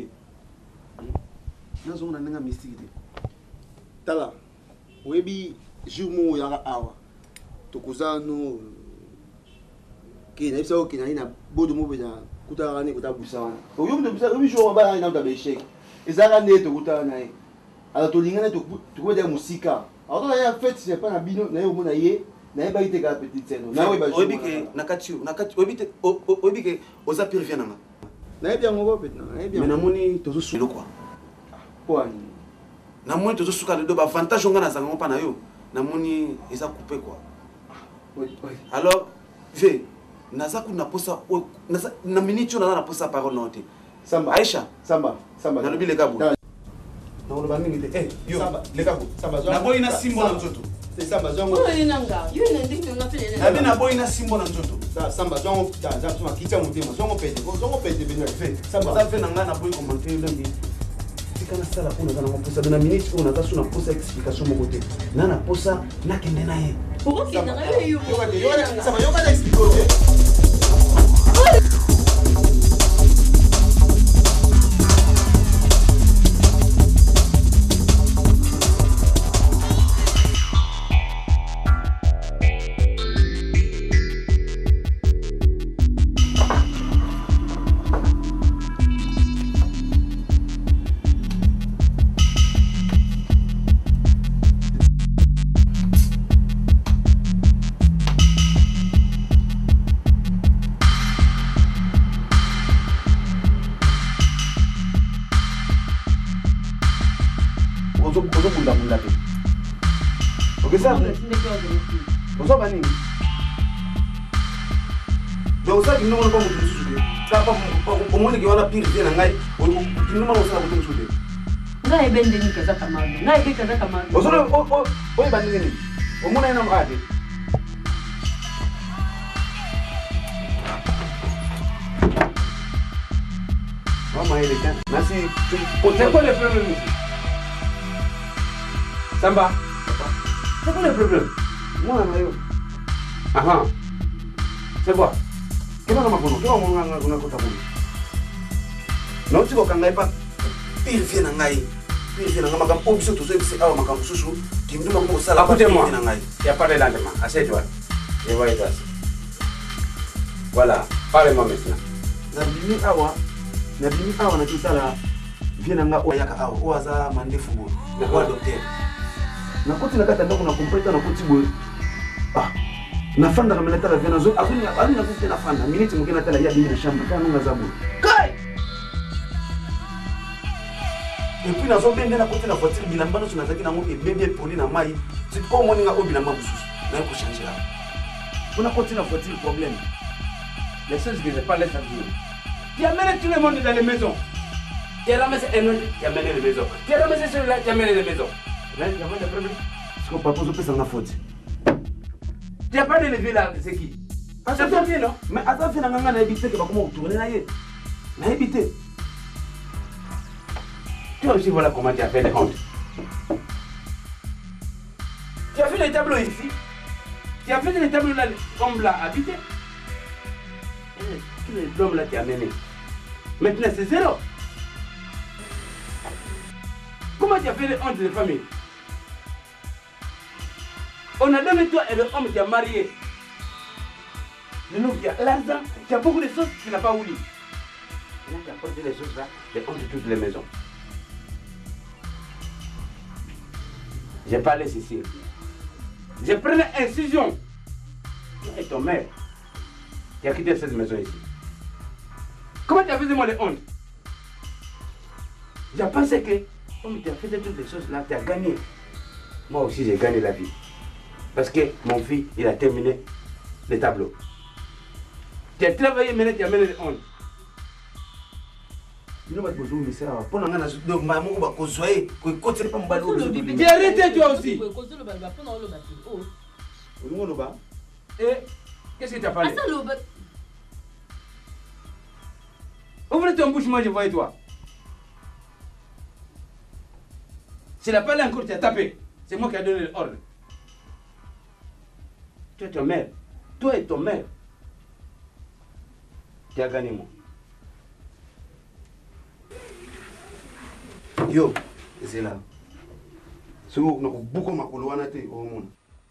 Nazo na ninga mystique. Tala. Webi jumu ya awa. Tokuzano kina bisa okina ina bodo mo bena kutara ni kutabusa wana oyo mdo bisa biso ba ina mda beshek ezaka neto kutara nae ala tolingana tukubeda musika alors ya fête c'est pas na bino na yo mona ye na ye ba iteka petite scène na we ba obike nakati obite obike oza pire vient nanga na ye bien ngo petna na ye bien mais na moni tozo sulo quoi kwani na moni tozo suka de ba avantage nga na zanga pa na yo na moni eza coupé quoi. Alors, ve, naza kuna posa na minute na posa parole note. Samba. Aisha, Samba. Na lobi le kabu. Na loba mingi te. Yo, le kabu. Samba. Na boy na simbo na nzoto. C'est Samba zongo. Oyo nanga, yo ndingi unafanya nini? Na bina boy na simbo na nzoto. Samba zongo za tuma kicha mutema. Zongo pete bino ve. Samba za fe nanga na boy commenter ndambi. Kana sala kuna kana posa na minute kuna za suna posa explication mo côté. Na posa na kende na ye. Pourquoi qu'il n'a rien eu? Ça va, yo kana expliquer. Ngai bende ni kaza kamado. Ngai be kaza kamado. Osoro oi bandi ni. Omuna ina mradi. Mama ile tena. Nasi c'est quoi le problème ici? Samba. C'est quoi le problème? Moi na yo. Aha. C'est quoi? Kema na makono, kema mwanga kuna kota buni. Na utiko kangai pa. Pire vient na ngai. Pire vient na ngama kam obiso to c'est awa makam susu. Kimduma ko sala pa vient na ngai. Il y a pas de lendemain. Assieds-toi. Et voilà toi. Voilà, parle-moi maintenant. Na bimi awa na kisala vient nga oyaka awa oaza mandefu bo. Na kwa docteur. Na koti na kata ndako na complete na koti bo. Ah. Na fanda kama natala vient na zo akuni na koti na fanda. Minute mukina tala ya bimi na shamba kana nga zabu. Kai! Et puis nazo bende na koti na voiture bilamba no tunazaki na ngoke bebe poli na mai. C'est comme moni nga obilamba mususu. Na ko changer là. On a continué à voiture problème. Les choses que je parle chaque jour. Tu amènes tout le monde dans les maisons. Tu as ramassé un autre, tu amènes les maisons. Tu as ramassé celui-là, tu amènes les maisons. Mais il y a pas de problème. Parce que papa, je peux s'en faute. Tu n'as pas de lever là, c'est qui? C'est toi bien, non? Mais attends, tu n'as pas évité que comment tourner là. Tu n'as évité. Tu aussi, voilà comment tu as fait les comptes. Tu as fait les tableaux ici. Tu as fait les tableaux là, comme là, habité. L'homme là qui a mené. Maintenant c'est zéro. Comment tu as fait les hontes de famille? On a donné toi et le homme qui a marié. Le nom qui a l'argent, tu as beaucoup de choses que tu n'as pas voulu. Maintenant tu as porté les choses là, les hontes de toutes les maisons. J'ai parlé Cécile. Je prenais incision. Et ton mère qui a quitté cette maison ici. Comment tu as fait de moi les hontes? J'ai pensé que, comme tu as fait de toutes les choses là, tu as gagné. Moi aussi j'ai gagné la vie. Parce que mon fils, il a terminé le tableau. Tu as travaillé, maintenant tu as mené les hontes. Tu as arrêté toi aussi. Et qu'est-ce que tu as parlé? Ouvre ton bouche, moi je vois toi. S'il n'a pas parlé encore, tu as tapé. C'est moi qui ai donné l'ordre. Toi et ton mère. Toi et ton mère. Tu as gagné moi. Yo, c'est là. C'est où nous beaucoup ma coloanate au monde.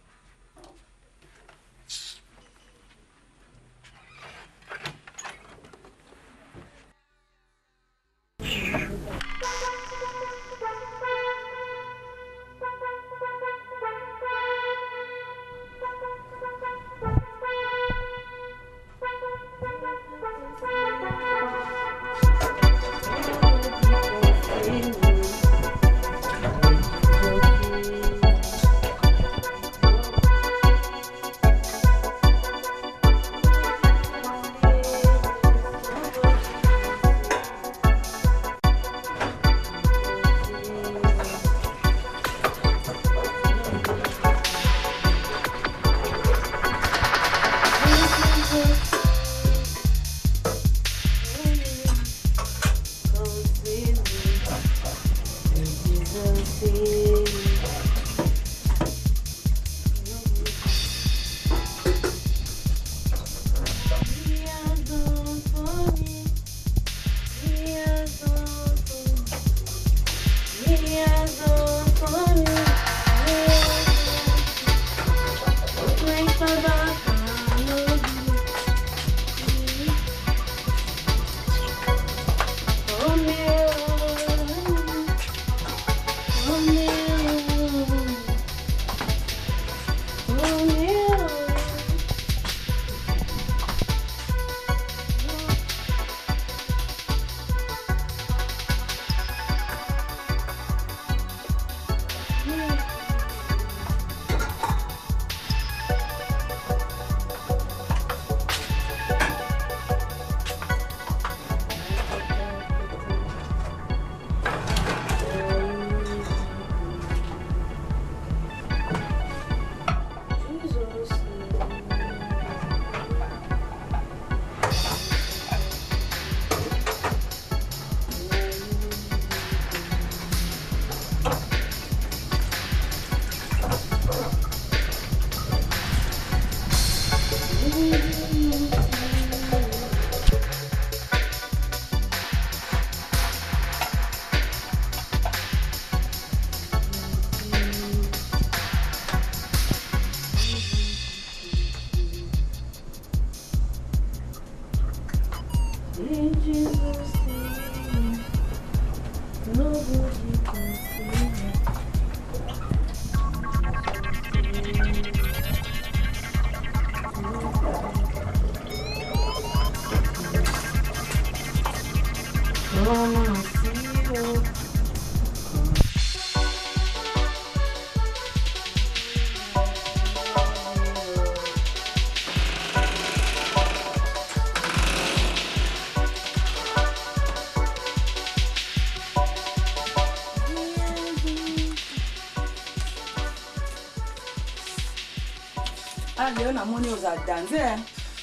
Léon a monné aux danser.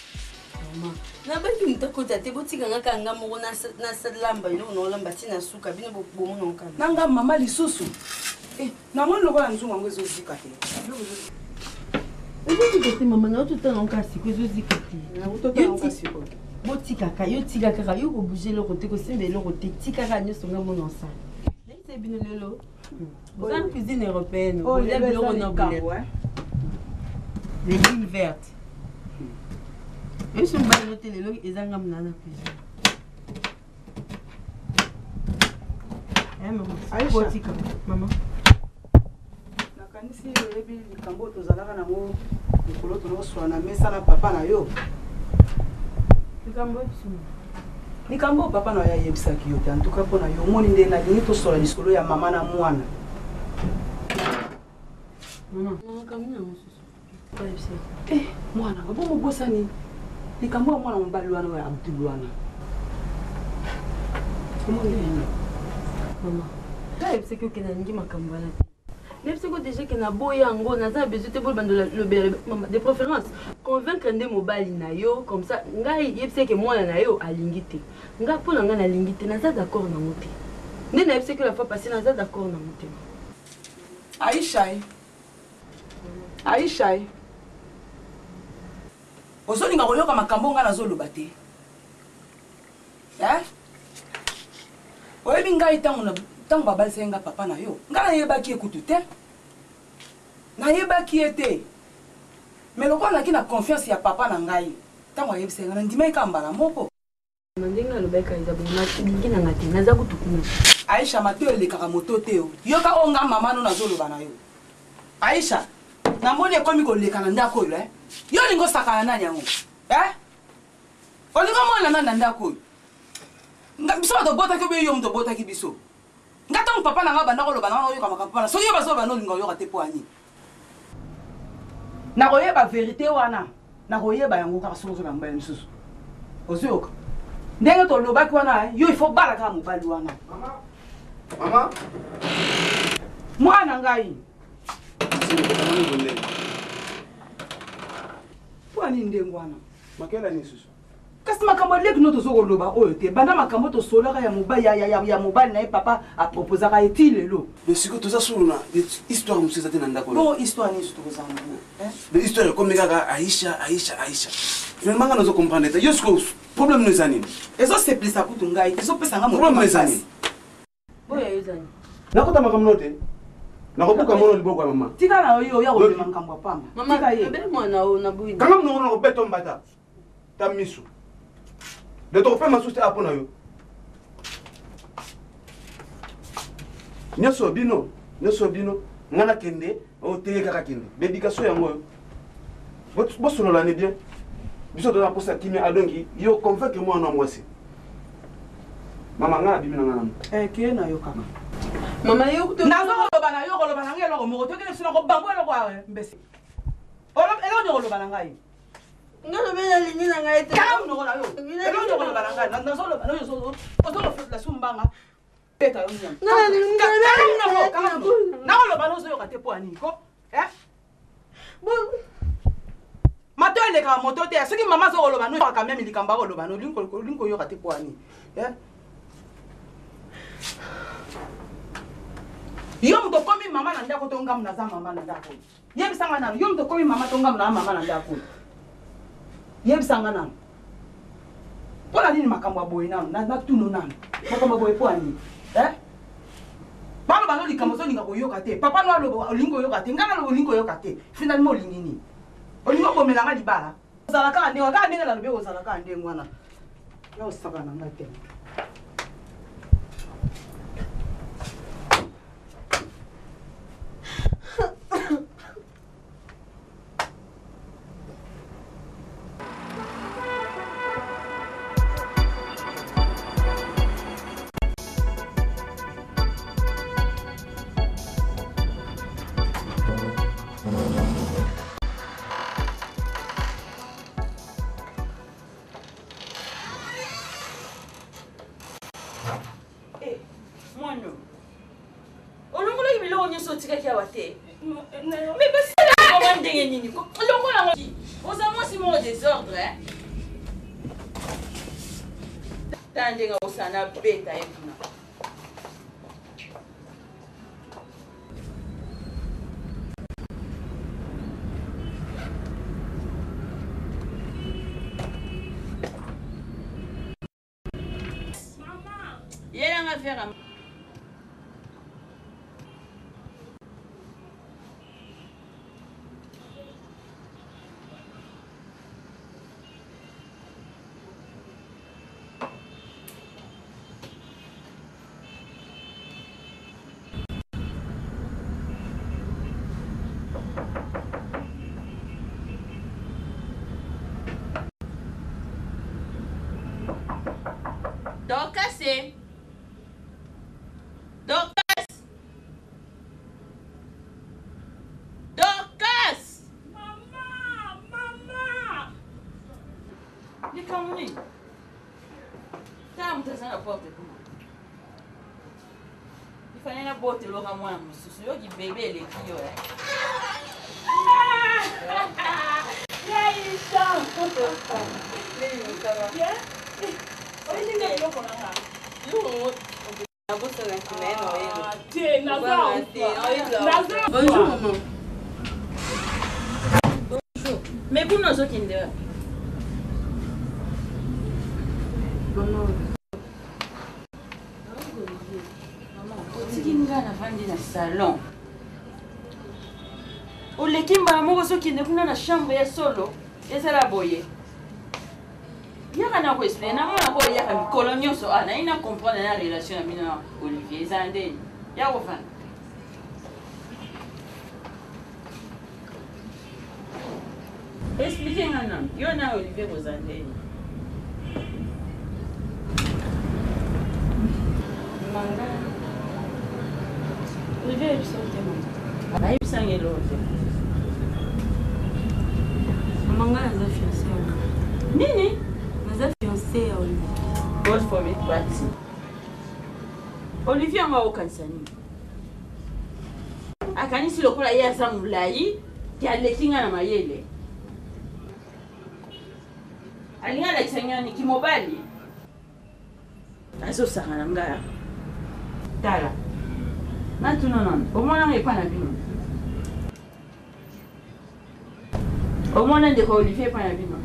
Na baki mtakota te botika ngaka ngamo na lamba ino no lamba tina suka bino bomo no kan. Nanga mama lisusu. Na mon lokola nzunga ngwezo zika te. Eko te mama na tout temps kasi ko zo zika te. Na tout temps kasi ko. Botika ka yo tika ka yo ko bouger le côté ko sembe le côté tika ka nyo songa mon ensa. Nese bino lelo. Vous avez une cuisine européenne. Oh, vous avez les légumes vertes. Et si vous avez noté les logs, ils ont la cuisine. Aïcha. Maman. Nakanisi yebi likambo tozalaka nango likolo tozosula na mesa na papa na yo. Likambo papa na yo ayebisaki yo te en tout cas mpona yo omoni nde nalingi tosola lisolo ya mama na mwana. Mwana nga bo mobosani likambo ya mwana mobali wana ya Abdul wana. Maman, c'est que je suis même si déjà que na boya ngo na za besoin te bol bando de préférence convaincre ndé mobali na yo comme ça ngai yebse que moi na yo alingité nga pona nga na lingité na za d'accord na moté ndé na yebse que la fois passée na za d'accord na moté Aïcha ozolinga koyoka makambo nga nazoloba te oyebi ngai ntango babalisa nga papa na yo nga nayebaki ekutu te nayebaki ye te me lokola naki na confiance ya papa na ngai ntango ayebisa nga nandimaki ka mbala moko ndenge alobaka ezalingi nanga te naza kutu kuna Aïcha mato elekaka moto te yoka oyo nga mama no nazoloba na yo Aïcha namoni ekomi koleka na ndako oyo yo olingi osakana nani yango olingi omona nani na ndako oyo biso tobotaki obe yo moto obotaki biso nga ntango papa na nga banda koloba na wana oyoka makambo wana soki yo bazoloba nolinga oyoka te mpo ani nakoyeba verité wana nakoyeba yango kaka soki ozoba mobali mosusu ozoyoka ndenge tolobaki wana yo ifo bala kaka mobali wana Mama mwana ngai mpo ani ndenge wana makela ni susu kasi makambo leki no tozokoloba oyo te banda makambo tosolaka ya mobali na ye papa aproposaka ye ti lelo siko toza solo na histoire mosusu eza te na ndako bongo histoire nyonso tokozanga histoire ekomi kaka aisha finalement nga nazokomprendre te yo siko problème no eza nini ezoseplisa kutu ngai ezopesanga problème no eza nini boya yo ezani nakota makambo no te nakobuka mono liboko ya mama tika na yo ya kolema makambo ya pamba tika ye be mwana o na buyi kanga mnongo na kobeto mbata ta miso de tokope masusu te apo na yo nyonso bino nga nakende oteye kaka kende bédication yango oyo bosololani bien biso toza mposa kimia adonki yo convaincre mwana mwasi mama nga abimi na nga nano kie na yo kaka mama yo nazokoloba na yo koloba na ngai eloko moko tokende sino kobambo eloko awe mbesi eloko nyo koloba na ngai ngalobela lini na ngai te kaka mnoko na yo eloko nyo koloba na ngai nazoloba na yo ozolofutla sumbanga peta yo nyama nakoloba na ozoyoka te po aniko mato elekaka moto te soki mama azokoloba no yoka meme likambo akoloba no olingi koyoka te po ani yo moto komi mama na ndako to ngamu naza mama na ndako yebisanga nano yo moto komi mama to ngamu na mama na ndako yebisanga nano mpona nini makambo ya boye nano natuno nano makambo ya boye po anini baloba no likambo ozolinga koyoka te papa no aloba olingi koyoka te ngai naloba olingi koyoka te finalement olingi nini olingi obomelanga libala ozala kaka ndenge nalobi ozala kaka ndenge wana ya osaka na ngai te mais parce que comment ndenge nini longola oza mwasi moko désordre ta ndenge osana beta ye kuna yelanga faire te. Dorcas. Dorcas. Maman. Les Camerounais. T'as monté ça la porte. Il fallait la porte et l'aura moins. C'est qui bébé les filles. Bonjour maman. Bonjour. Mais pour nous autres qui ne maman. Maman, on na salon. O lekimba moko soki ne kuna na chambre ya solo ezala boye. Yaka na ko expliquer na mona ko yaka mikolo nyonso ana ina comprendre na relation ya bino na Olivier ezandeni. Ya ko fan. Expliquer ngana yo na Olivier bozandeni. Manga. Olivier est sorti maman. Aïe sangue l'autre. Manga naza fiancé. Nini? Naza fiancé à Olivier. God forbid, but Olivier anga okansani. Akanisi lokola ye asa mulai ki alekinga na mayele. Alinga la tsanyani ki mobali. Aso sakana ngaya. Tala. Maintenant non. Au moins on n'est pas na bino. Au moins on est de Olivier pas na bino.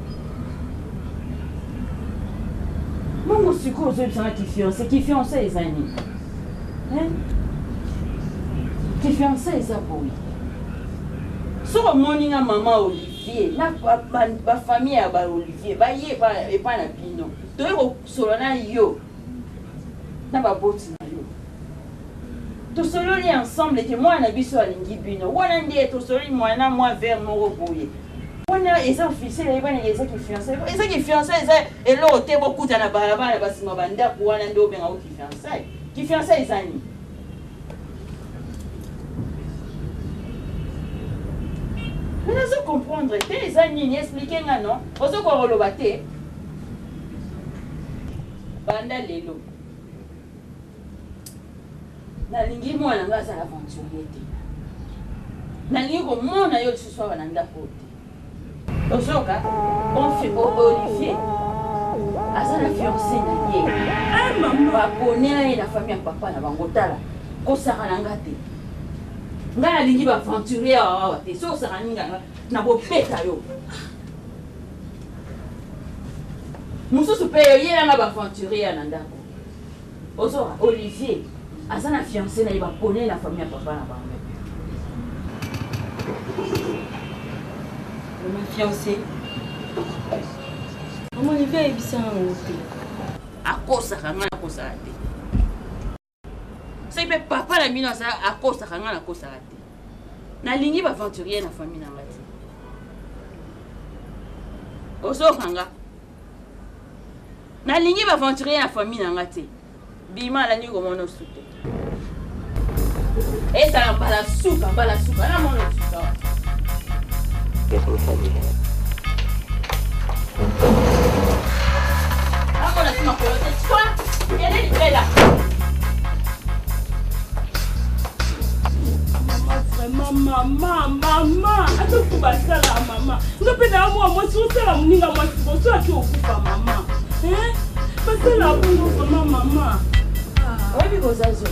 Mon sucre aux autres qui fiancé les années. Hein? Qui fiancé les abouis. Sur morning à maman Olivier, la famille à Olivier, bah y est pas na bino. Toi solona yo. Na ba boti na yo. To sololi ensemble et moi na biso alingi bino. Wana ndiye to sololi mwana moi vers mon boye. Wana eza officiel et bana eza qui fiancé. Eza qui fiancé eza elo te beaucoup na balabala basima banda ko wana ndo benga o qui fiancé. Qui fiancé ezani. Mais nous comprendre te ezani ni expliquer nga non. Ozo ko roloba te. Banda lelo. Nalingi mwana nga azala aventurier te. Nalingi komona yo lisusu awa na ndako te. Ozoka, Olivier azala fiancé na ye. Baponela ye na famille ya papa na bango tala. Kosaka na nga te. Nga nalingi baaventurier awa te. So osaka ninga na bopeta yo. Mosusu pe yo ye nanga baaventurier na ndako. Ozoka, Olivier azana fiancé na ye baponela na famille ya papa na bango. Ma fiancée. Maman Olivier ebisa na ngote. Akosaka nga na kosaka te. C'est pe papa la mino sa akosaka nga na kosaka te. Nalingi ba aventurier na famille na ngati. Osoka nga. Nalingi ba aventurier na famille na ngati. Bima la ni komono sute. Et ça mbala suka na mono suka. Agora tu não pode te ele é bela. Maman, ato kubasala maman. Ngapenda moi si usala muninga moi si boso ati okufa maman. Basala bongo maman. Obi kozazo.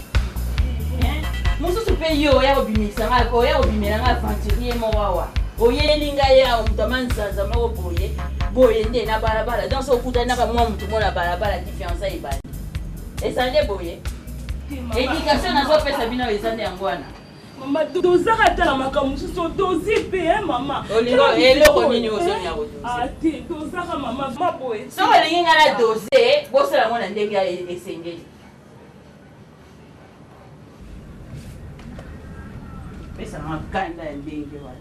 Mususu pe yo ya obimisa ngako ya obimela nga aventurier mowawa. Oyelinga ya mutamanza moko boye nde na balabala donc okutana ka mwa mutu mona balabala ki fiancé ibali esande boye éducation na zo pesa bino esande yangwana mama dozaka tala makamu so dozi pe mama olingo eloko nini ozonya kodoze ati dozaka mama maboye so olinga na doze bosala mona ndenge ya esengeli pesa makanda ya ndenge wala.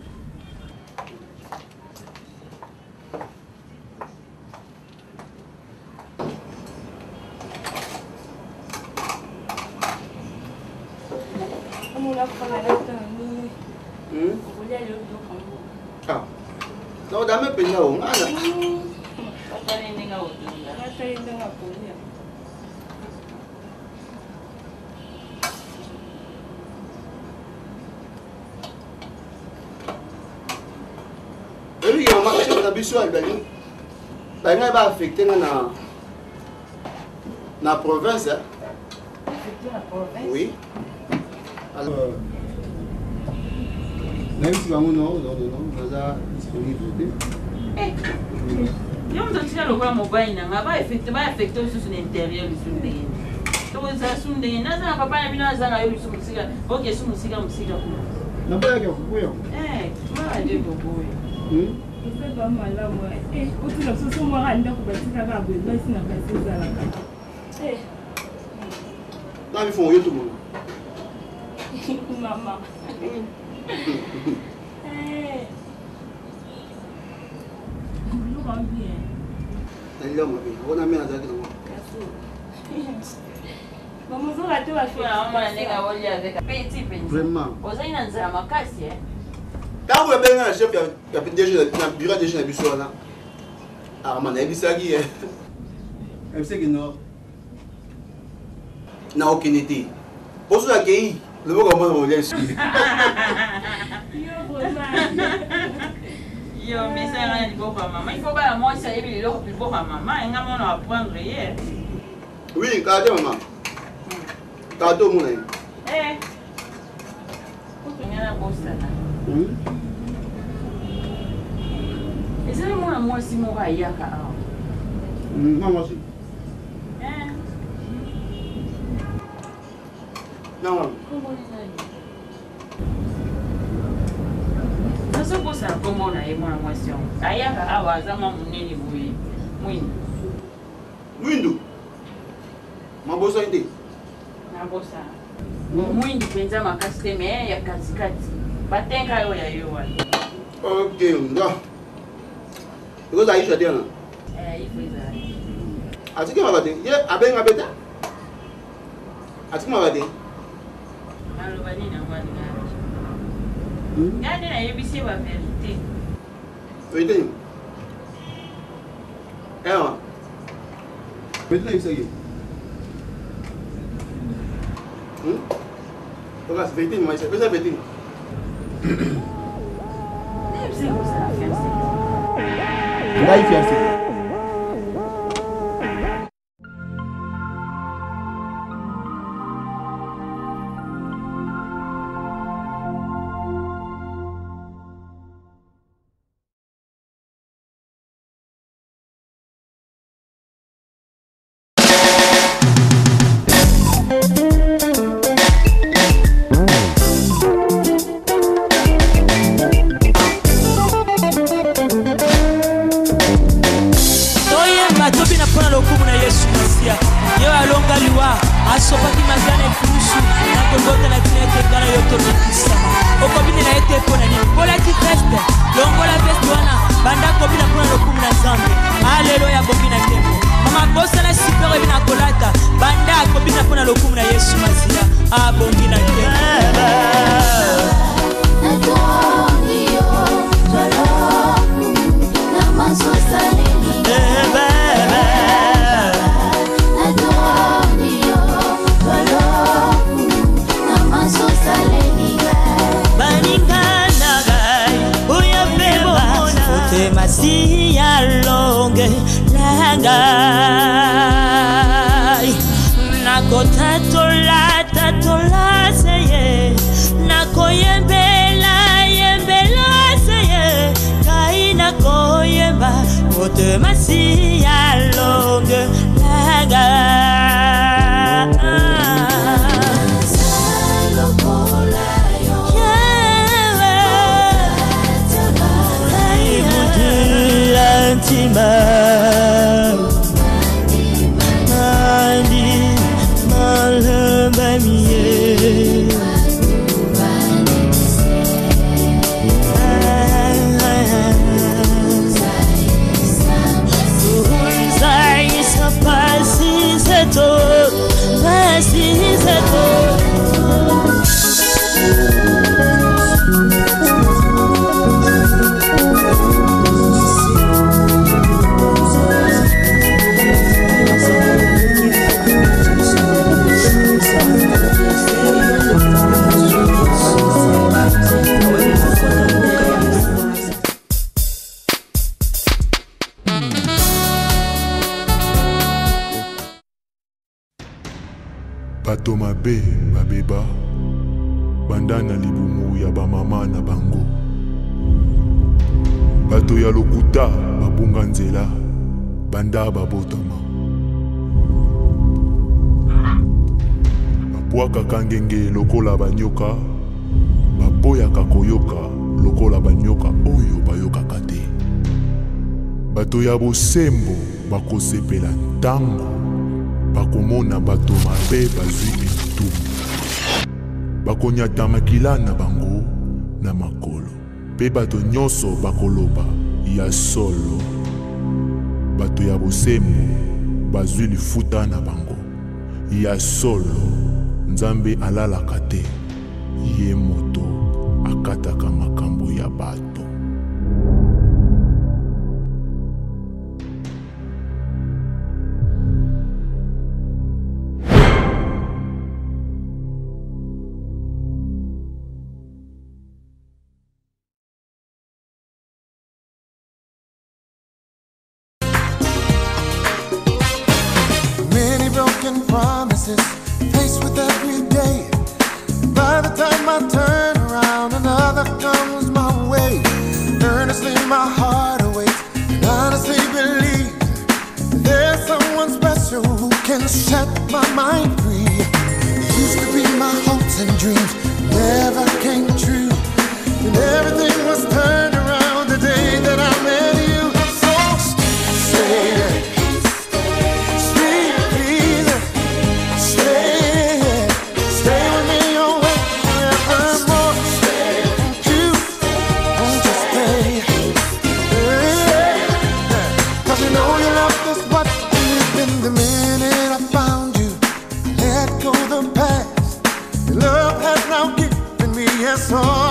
Ah. Non, dans mes pays, on a. Oui, on va chercher la biche avec Dani. Dani va affecter la province. Affecter la province? Oui. Alors, même si non, on a disponible. Yo mtotira lokola mobile nanga ba affecter sur l'intérieur du ndenge. To za sunde naza papa na bina za na yo su musika. OK su musika. Na ba yake kuyo. Ma je bobo. C'est pas mal là moi. Autour de ce moment anda kubatika ba besoin sina pesa za la. Là il faut yo tout monde. Maman. On a mis à dire que vraiment. Quand vous avez un chef, il y a déjà un bureau de gens qui sont là. Ah, man, il y a qui est. Je sais que non. n'a aucune idée. Pour ceux qui le mot comme on l'a su. Yo, mais ça rien de beau pour maman. Il faut pas moi ça y est le plus beau pour maman. Et maman on apprendre hier. Oui, cadeau maman. Cadeau mon ami. Eh. Faut bien la bosse là. Et c'est moi si mon va y a ka. Maman aussi. Non. Sasa kosa komo na yemo na mwasio. Ayaka awa zama munene buyi. Mwindu. Mwindu. Mabosa inde. Mabosa. Mwindu penza makasite me ya katikati. Batenga yo ya yo wali. Okay, ndo. Because Aisha dia na. Ifuza. Atike mabade. Ye abenga beta. Atike mabade. Alobani na ngwani na. Gade na yebisi ba vérité. Vérité. Ewa. Vérité na isagi. Oga, vérité mais c'est pas vérité. C'est quoi ça la fiancée? Là il fiancé. mabe babeba banda na libumu ya bamama na bango. Bato ya lokuta babunga nzela banda babotama. Bapwakaka ngenge lokola banyoka, baboyaka koyoka lokola banyoka oyo bayokaka te. Bato ya bosembo bakosepela ntango bakomona bato mabe bazwi bitumbu. Bakonyata makila na bango na makolo, pe bato nyonso bakoloba ya solo. Bato ya bosembo bazwi lifuta na bango ya solo. Nzambe alalaka te, ye moto akataka makambo ya bato. Many broken promises faced with every day. By the time I turn around, another comes my way. Earnestly my heart awaits, and honestly believe there's someone special who can set my mind free. Used to be my hopes and dreams, never came true, and everything was turned around the day that I met you. So stay. The minute I found you, let go the past. Your love has now given me a song.